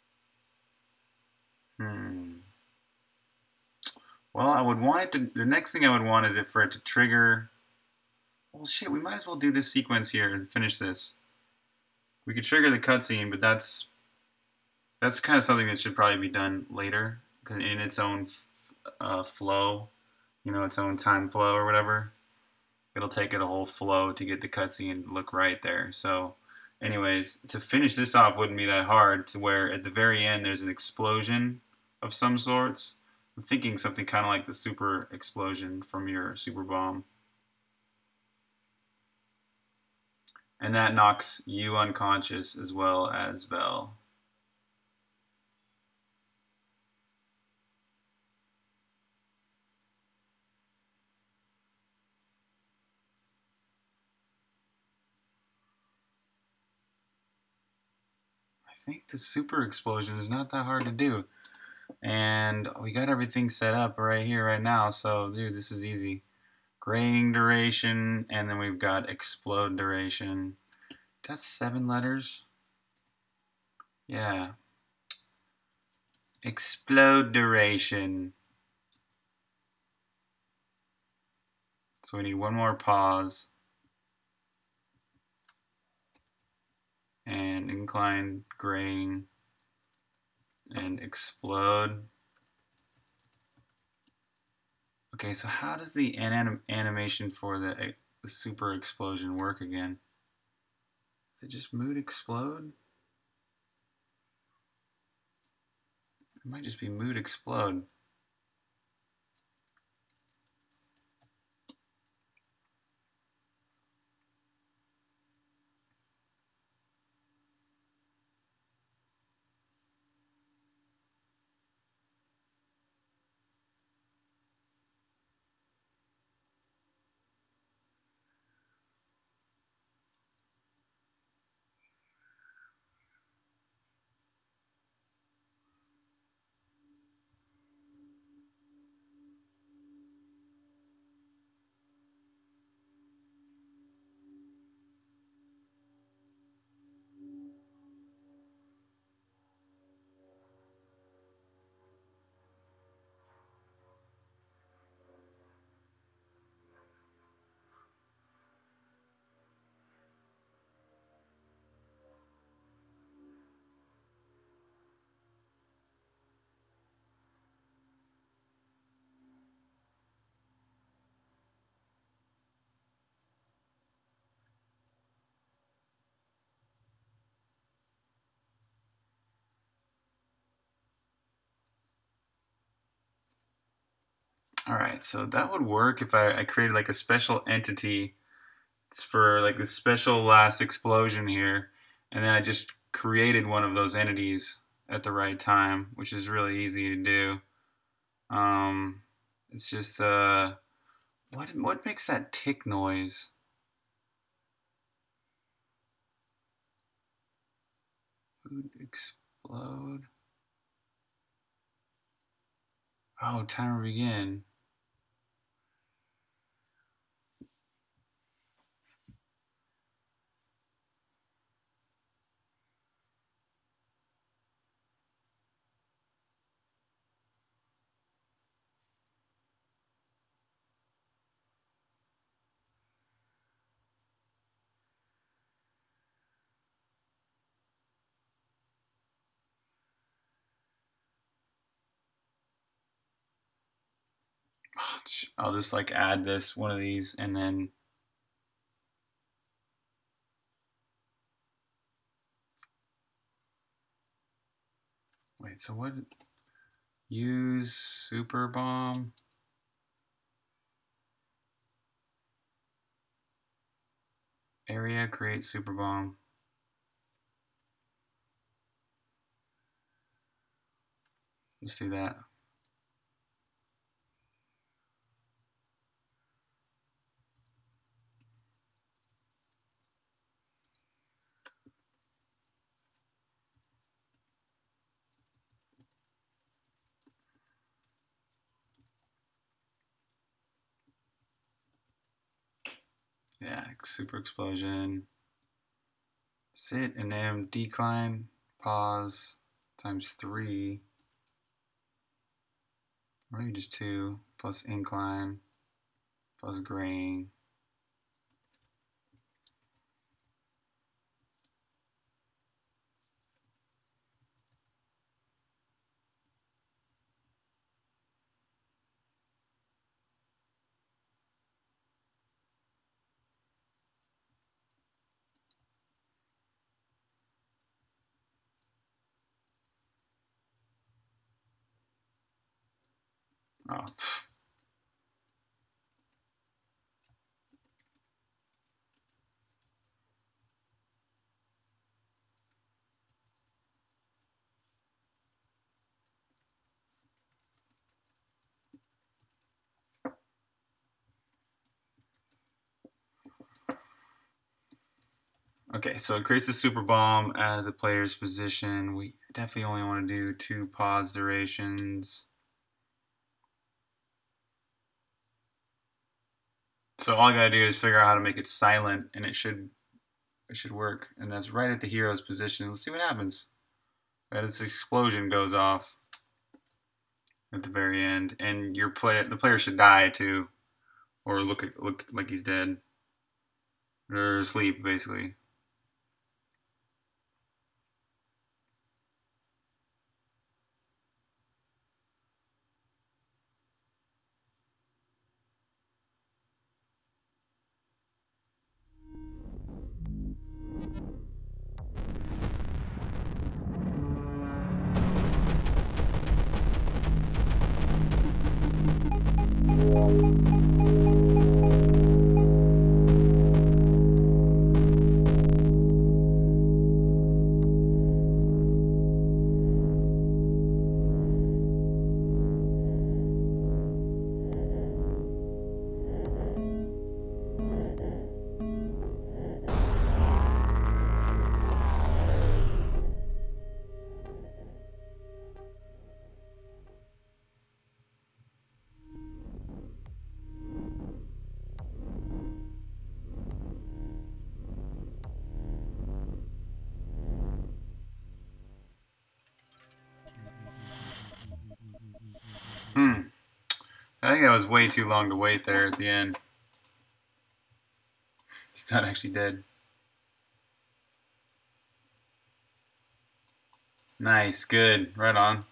Hmm. Well, I would want it to, the next thing I would want is it for it to trigger. Well, shit, we might as well do this sequence here and finish this. We could trigger the cutscene, but that's, that's kind of something that should probably be done later in its own uh, flow, you know, its own time flow or whatever. It'll take it a whole flow to get the cutscene to look right there. So anyways, to finish this off wouldn't be that hard, to where at the very end there's an explosion of some sorts. I'm thinking something kind of like the super explosion from your super bomb. And that knocks you unconscious as well as Vel. I think the super explosion is not that hard to do. And we got everything set up right here, right now. So, dude, this is easy. Graying duration, and then we've got explode duration. That's seven letters. Yeah. Explode duration. So we need one more pause. And incline graying and explode. Okay, so how does the anim animation for the, the super explosion work again? Is it just mood explode? It might just be mood explode. All right, so that would work if I, I created like a special entity. It's for like the special last explosion here, and then I just created one of those entities at the right time, which is really easy to do. Um, it's just uh, what what makes that tick noise? Food explode. Oh, timer begin. I'll just like add this one of these and then wait, so what? Use super bomb. Area create super bomb. Let's do that. Yeah, super explosion. Sit and M decline pause times three. Or maybe just two plus incline plus graying. Oh. Okay, so it creates a super bomb at the player's position. We definitely only want to do two pause durations. So all I gotta do is figure out how to make it silent, and it should it should work. And that's right at the hero's position. Let's see what happens. Right, this explosion goes off at the very end, and your play the player should die too, or look look like he's dead or asleep basically. Hmm. I think that was way too long to wait there at the end. He's not actually dead. Nice, good, right on.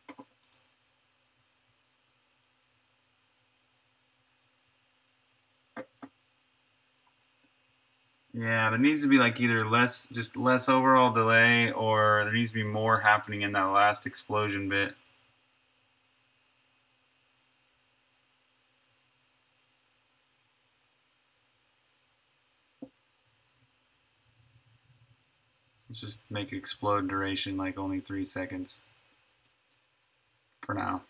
Yeah, there needs to be like either less, just less overall delay, or there needs to be more happening in that last explosion bit. Let's just make explode duration like only three seconds for now.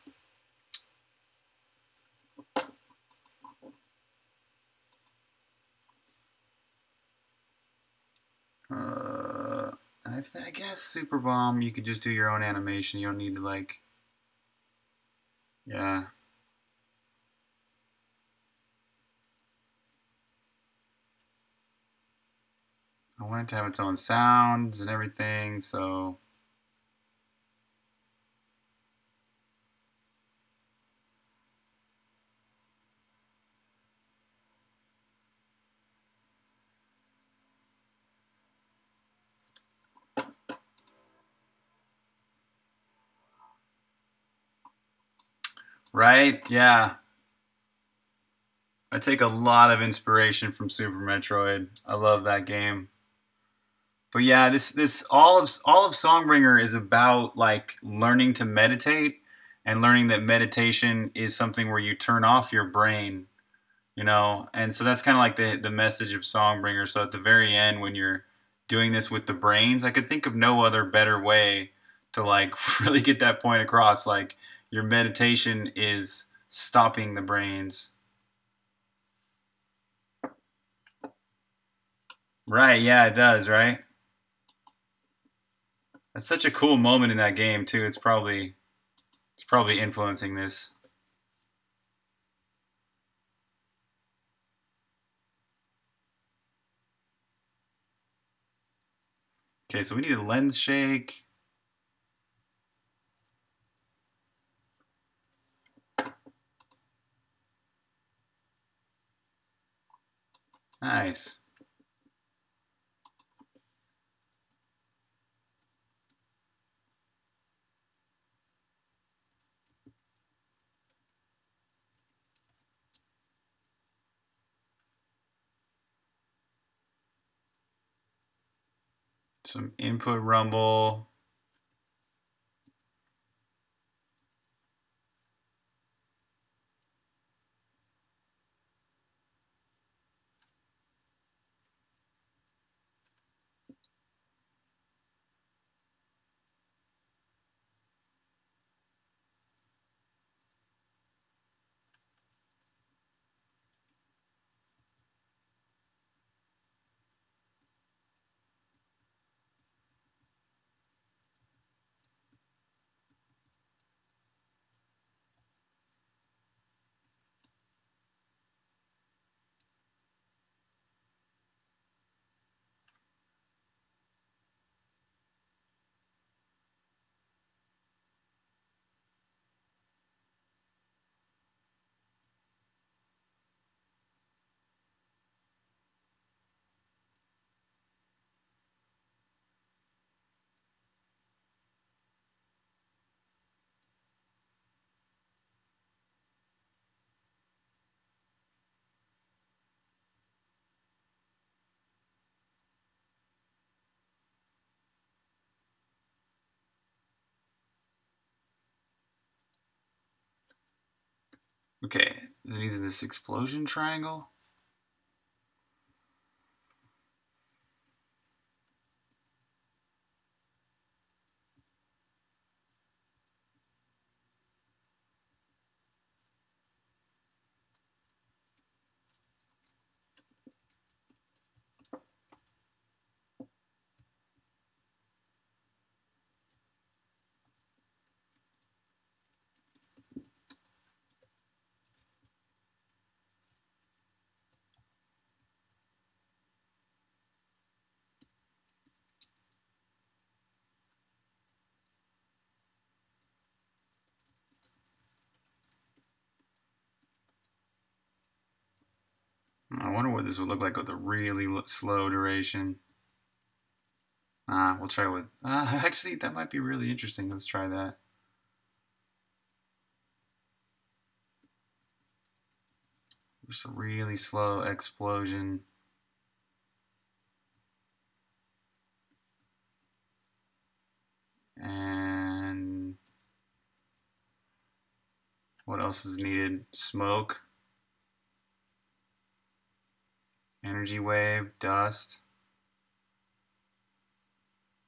Uh, I, th I guess Super Bomb, you could just do your own animation. You don't need to like, yeah. I want it to have its own sounds and everything, so right? Yeah. I take a lot of inspiration from Super Metroid. I love that game. But yeah, this this all of all of Songbringer is about like learning to meditate and learning that meditation is something where you turn off your brain, you know. And so that's kind of like the the message of Songbringer. So at the very end when you're doing this with the brains, I could think of no other better way to like really get that point across. Like your meditation is stopping the brains. Right, yeah, it does, right? That's such a cool moment in that game too. It's probably it's probably influencing this. Okay, so we need a lens shake. Nice. Some input rumble. Okay, using this explosion triangle. I wonder what this would look like with a really slow duration. Ah, we'll try with. Uh, actually, that might be really interesting. Let's try that. Just a really slow explosion. And what else is needed? Smoke, energy wave, dust.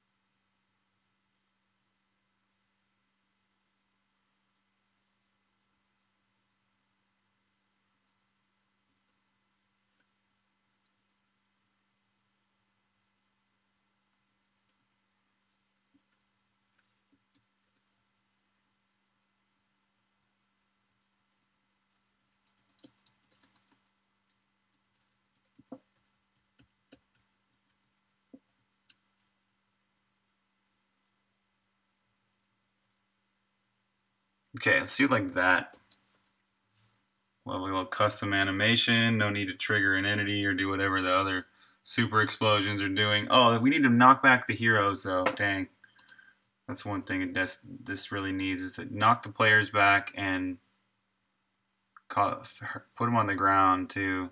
Okay, let's do it like that. Lovely little custom animation. No need to trigger an entity or do whatever the other super explosions are doing. Oh, we need to knock back the heroes though. Dang. That's one thing this, this really needs is to knock the players back and call, put them on the ground too.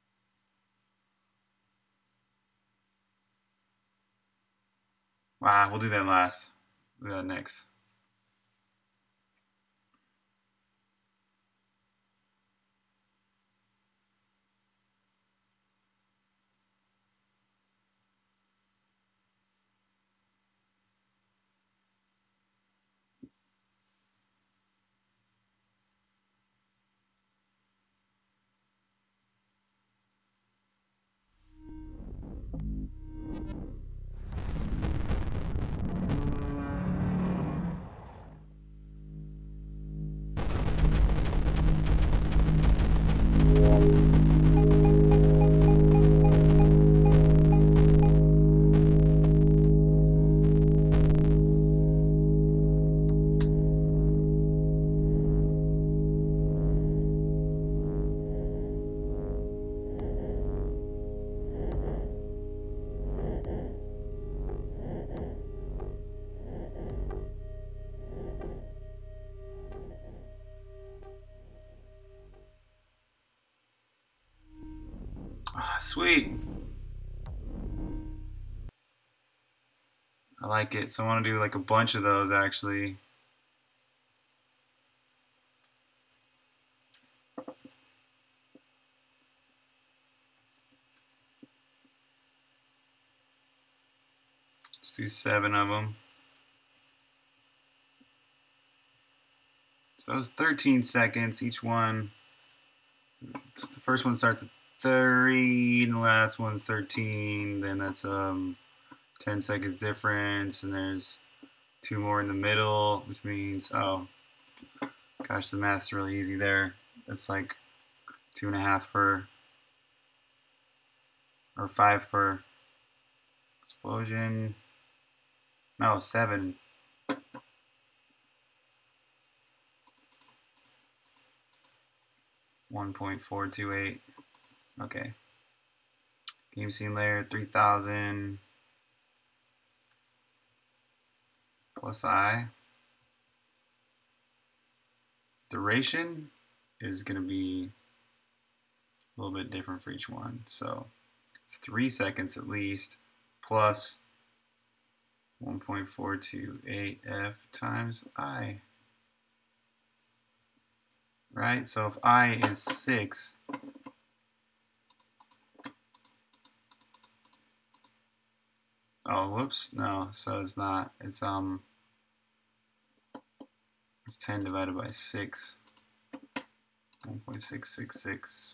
Ah, we'll do that last. We'll do that next. Ah, sweet. I like it. So I want to do like a bunch of those actually. Let's do seven of them. So that was thirteen seconds each one. The first one starts at thirty, and the last one's thirteen. Then that's um ten seconds difference, and there's two more in the middle, which means, oh, gosh, the math's really easy there. It's like two and a half per, or five per explosion. No, seven. one point four two eight. Okay. Game scene layer, three thousand plus I. Duration is going to be a little bit different for each one. So it's three seconds at least plus one point four two eight F times I. Right? So if I is six, oh, whoops, no, so it's not. It's um, it's ten divided by six, one point six six six.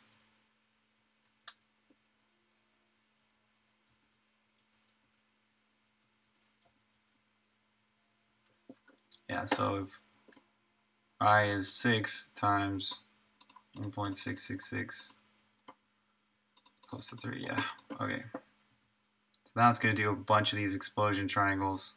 Yeah, so if I is six times one point six six six close to three, yeah, okay. So now it's going to do a bunch of these explosion triangles.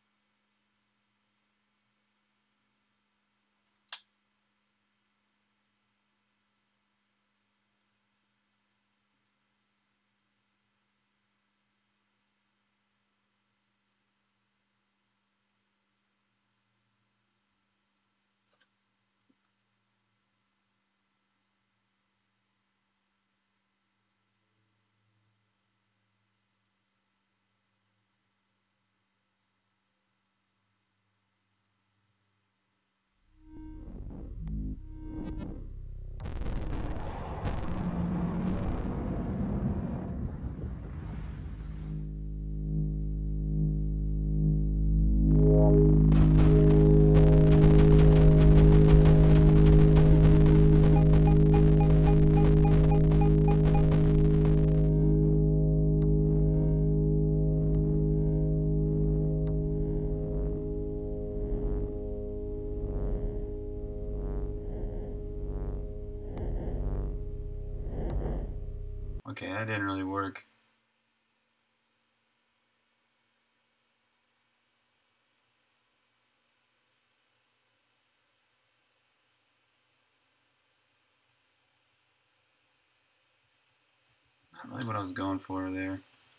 Okay, that didn't really work. really what I was going for there.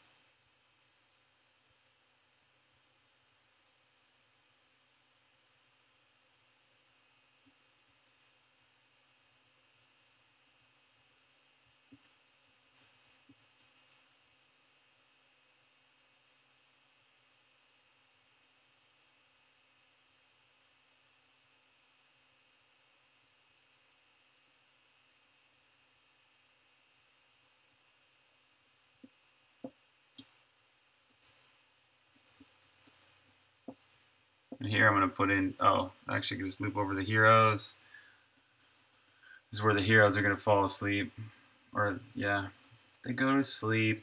And here I'm going to put in, oh, I actually can just loop over the heroes. This is where the heroes are going to fall asleep. Or, yeah, they go to sleep.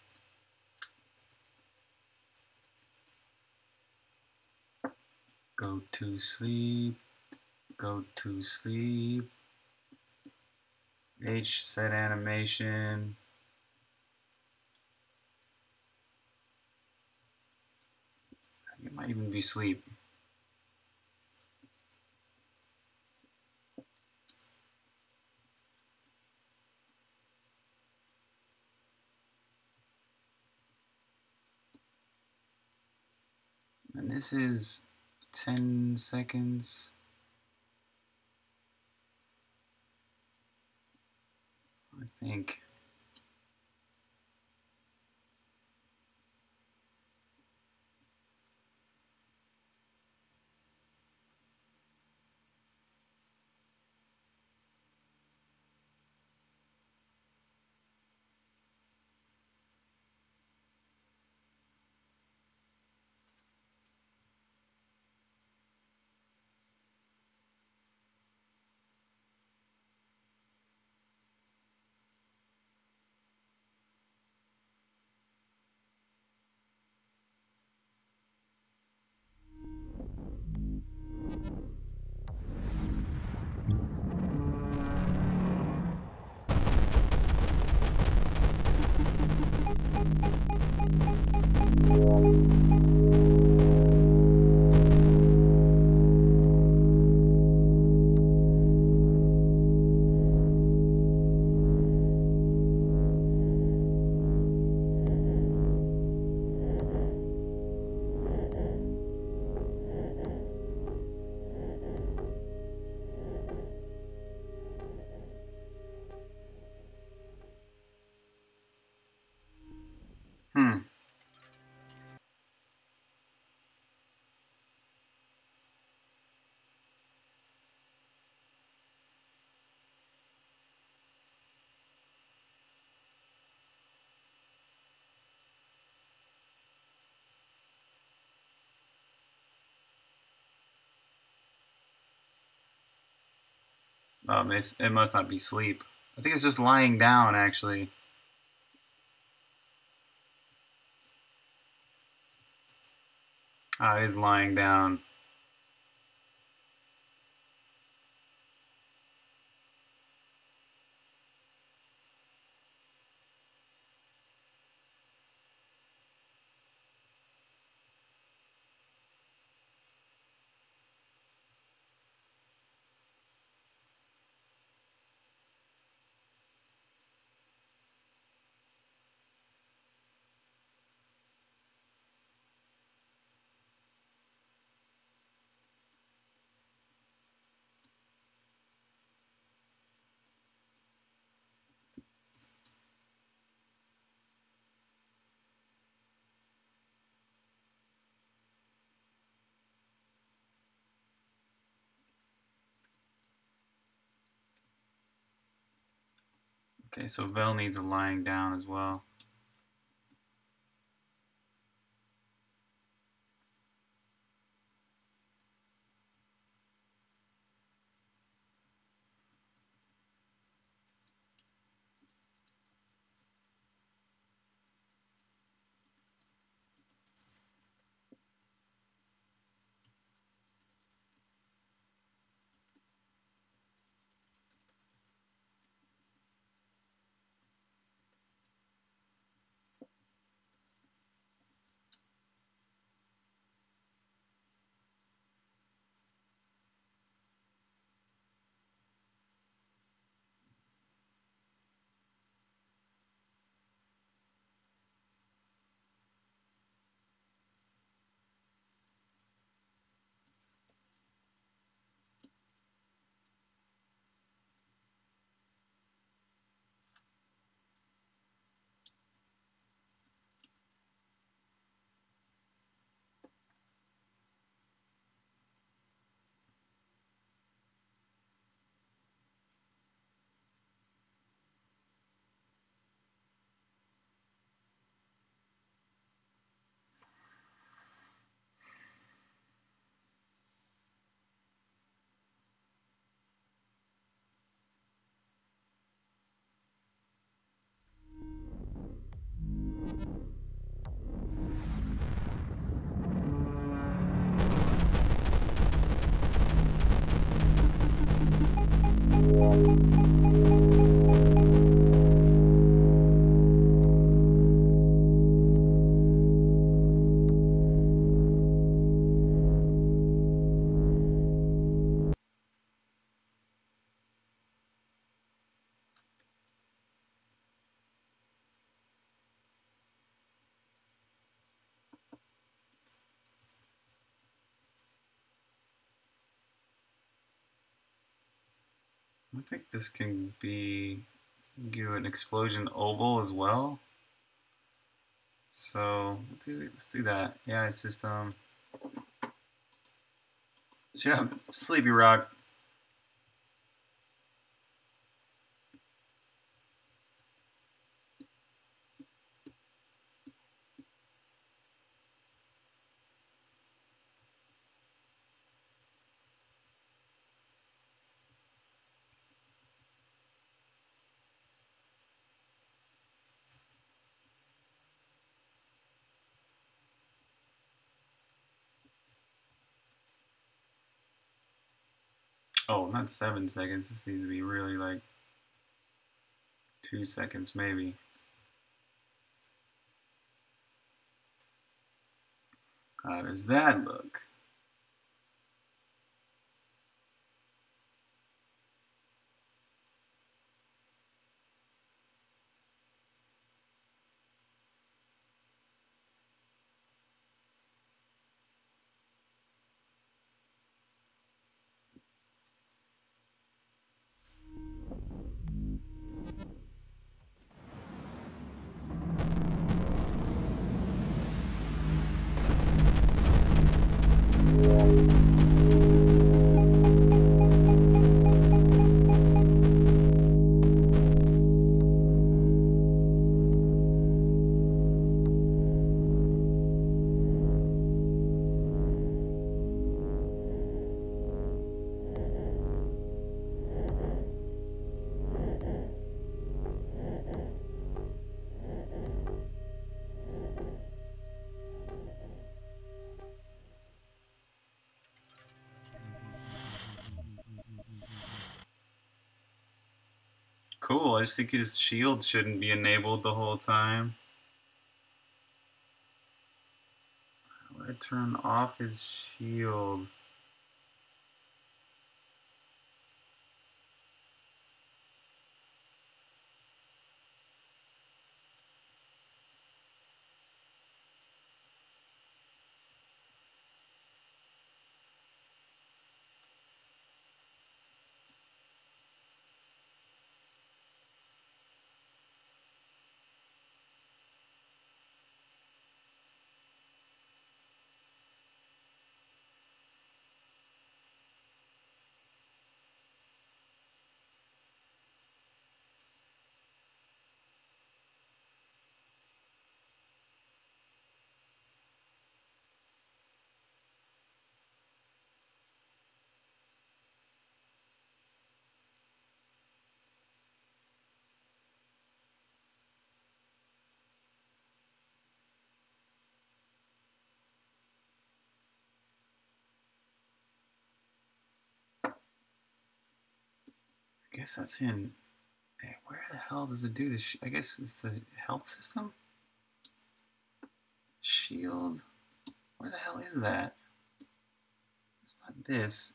Go to sleep. Go to sleep. H set animation. It might even be sleep. And this is ten seconds. I think. Hmm. Um, it's, it must not be sleep. I think it's just lying down, actually. Ah, he's lying down. Okay, so Vel needs a lying down as well. I think this can be give an explosion oval as well. So let's do, let's do that. A I system. Shut up, Sleepy Rock. Oh, not seven seconds. This needs to be really like two seconds, maybe. How does that look? Cool. I just think his shield shouldn't be enabled the whole time. How do I turn off his shield? I guess that's in. Hey, where the hell does it do this? I guess it's the health system? Shield? Where the hell is that? It's not this.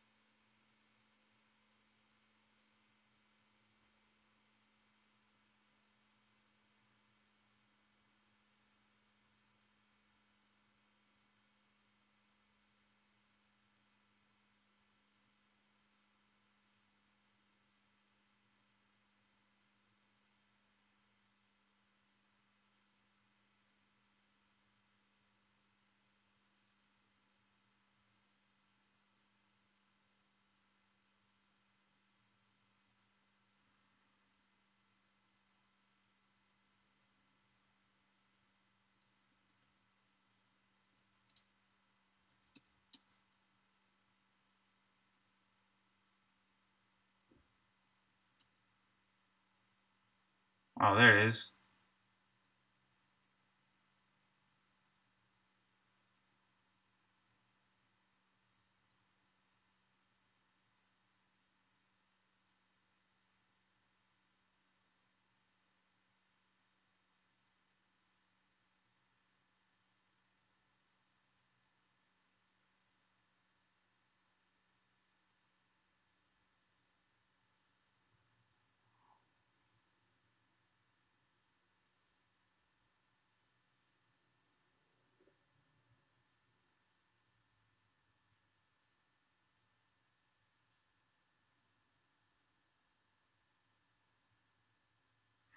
Oh, there it is.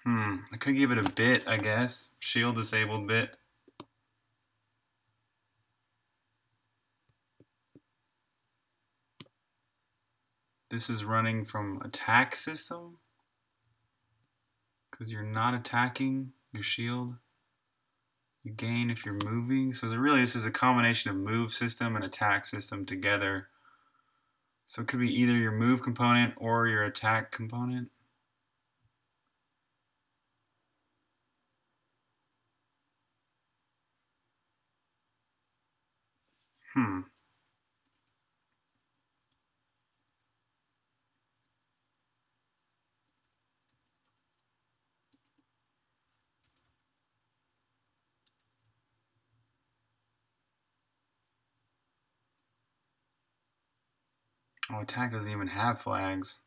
Hmm, I could give it a bit, I guess. Shield disabled bit. This is running from attack system, because you're not attacking your shield. You gain if you're moving. So really this is a combination of move system and attack system together. So it could be either your move component or your attack component. Hmm. Oh, attack doesn't even have flags.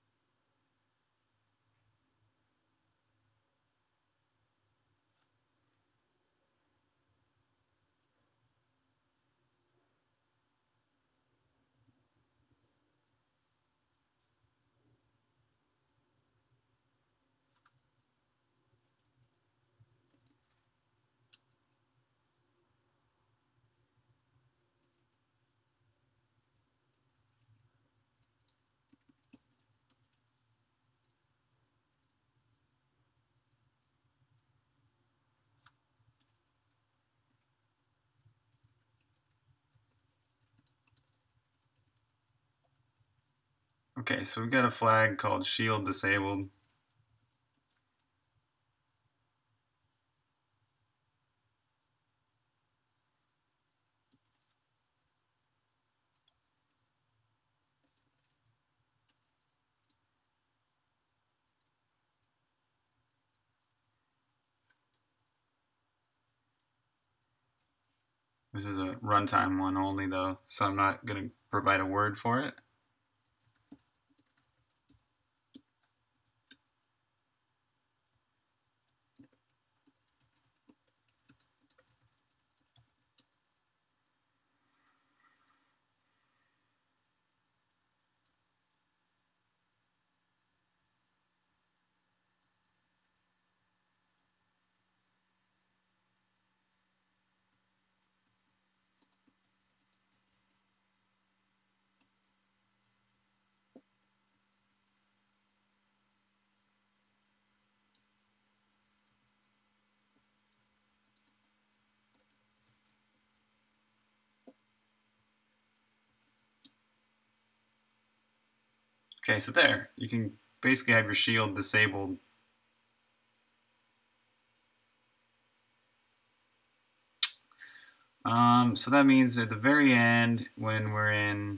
Okay, so we've got a flag called shield disabled. This is a runtime one only though, so I'm not going to provide a word for it. Okay, so there, you can basically have your shield disabled. Um, so that means at the very end, when we're in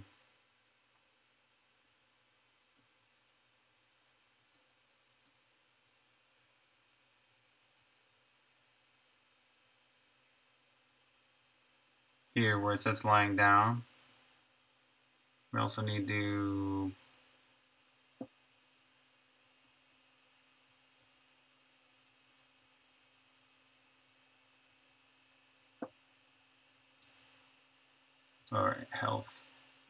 here where it says lying down, we also need to all right, health.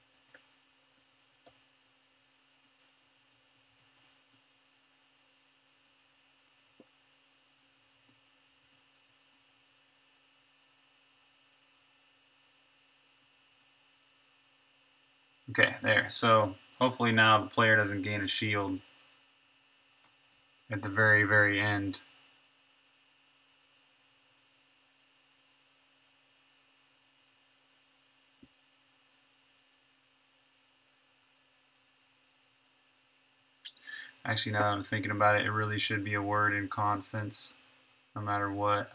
Okay, there. So hopefully now the player doesn't gain a shield at the very, very end. Actually, now that I'm thinking about it, it really should be a word in constants, no matter what.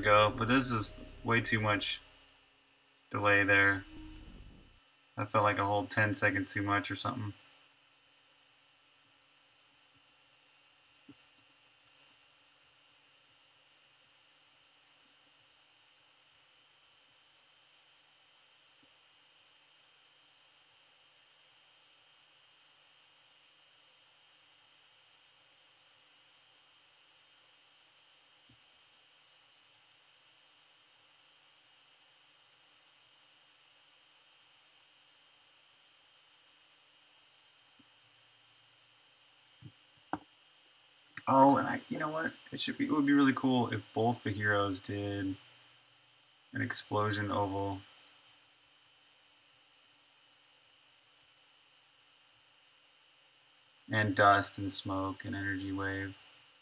go, but this is way too much delay there. That felt like a whole ten seconds too much or something. Oh, and I, you know what? It should be. It would be really cool if both the heroes did an explosion oval. And dust and smoke and energy wave.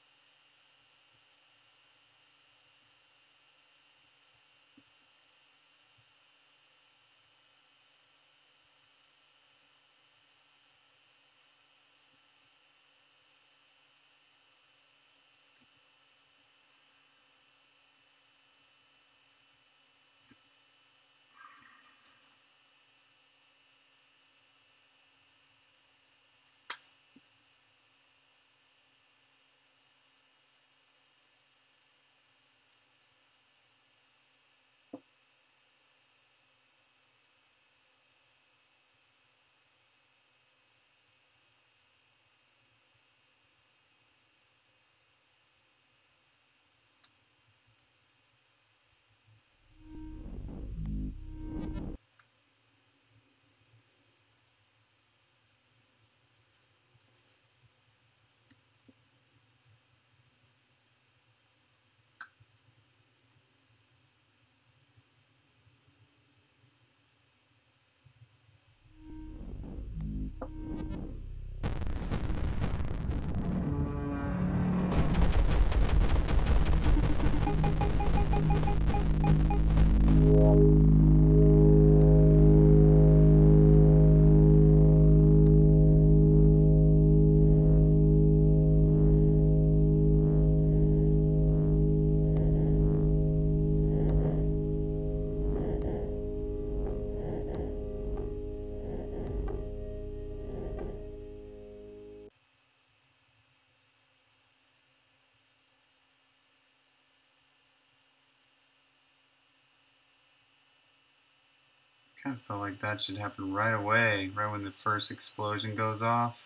Kind of felt like that should happen right away, right when the first explosion goes off.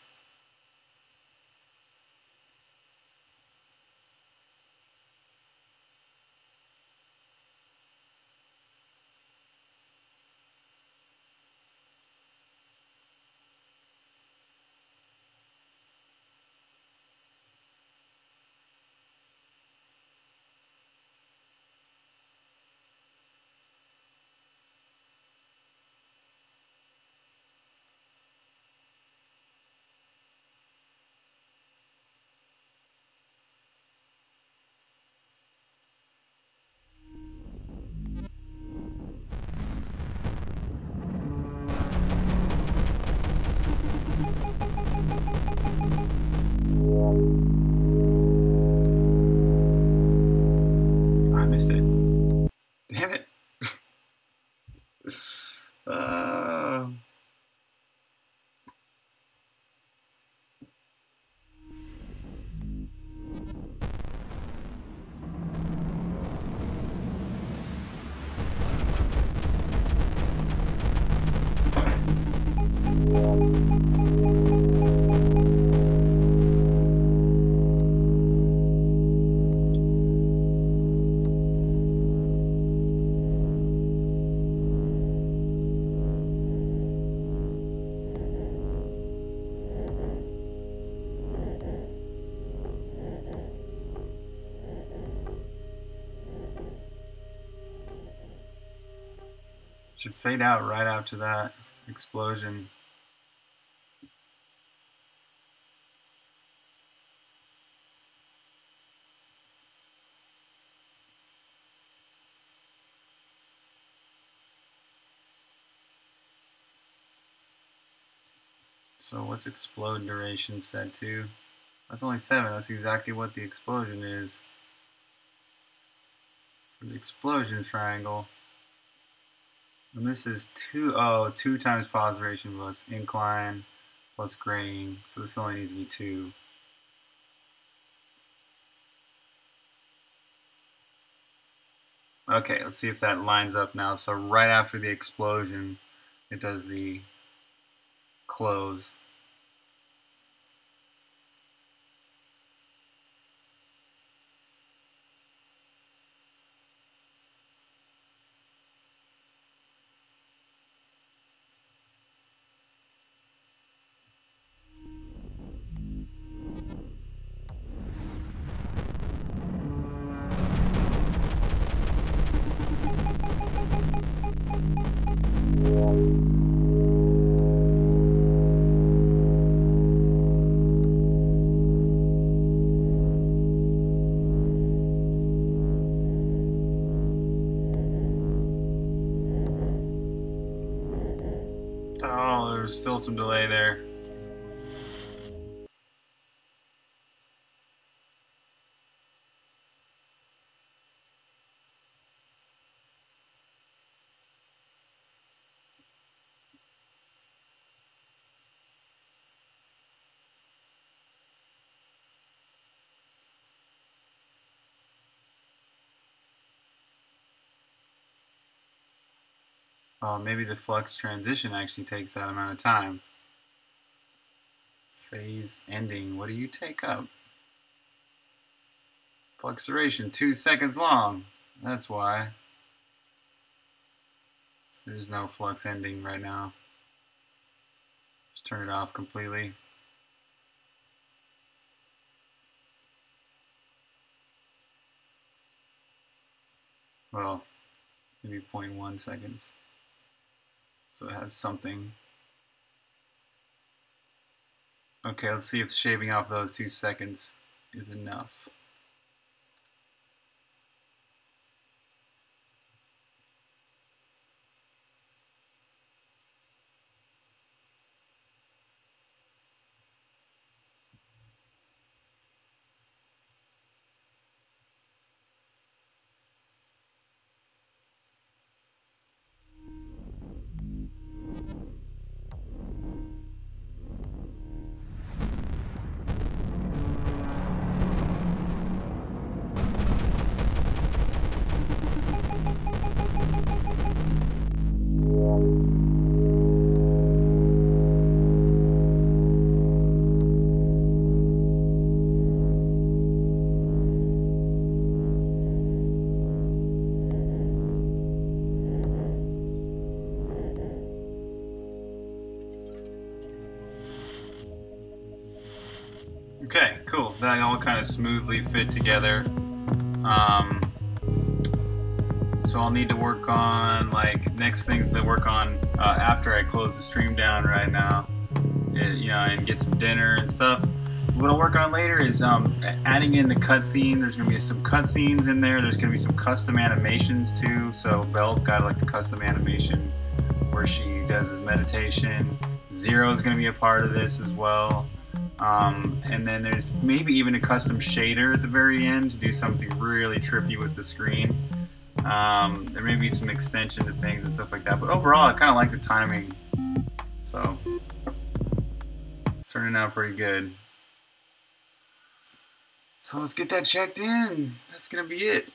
I missed it. Damn it. uh... Should fade out right after that explosion. So what's explode duration set to? That's only seven. That's exactly what the explosion is. for the explosion triangle. And this is two, oh, two times positive duration plus incline plus graying. So this only needs to be two. Okay, let's see if that lines up now. So right after the explosion, it does the close. Oh, there's still some delay there. Oh, maybe the flux transition actually takes that amount of time. Phase ending. What do you take up? Flux duration, two seconds long. That's why. So there's no flux ending right now. Just turn it off completely. Well, maybe zero point one seconds. So it has something. Okay, let's see if shaving off those two seconds is enough. Okay, cool. That all kind of smoothly fit together. Um, so I'll need to work on, like, next things to work on uh, after I close the stream down right now, it, you know, and get some dinner and stuff. What I'll work on later is um, adding in the cutscene. There's going to be some cutscenes in there. There's going to be some custom animations too. So Belle's got like a custom animation where she does a meditation. Zero is going to be a part of this as well. Um, and then there's maybe even a custom shader at the very end to do something really trippy with the screen. Um, there may be some extension to things and stuff like that, but overall I kind of like the timing, so it's turning out pretty good. So let's get that checked in. That's gonna be it.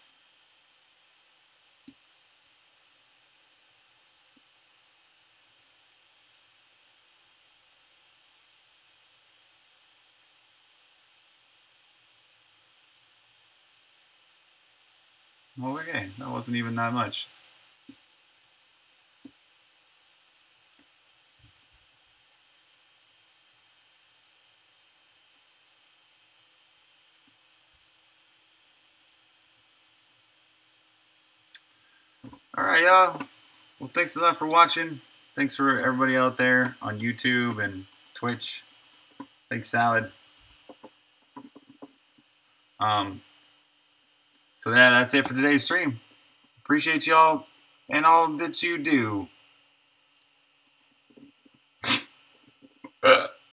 Well, okay, that wasn't even that much. Alright, y'all. Well, thanks a lot for watching. Thanks for everybody out there on YouTube and Twitch. Thanks, Salad. Um, so yeah, that's it for today's stream. Appreciate y'all and all that you do.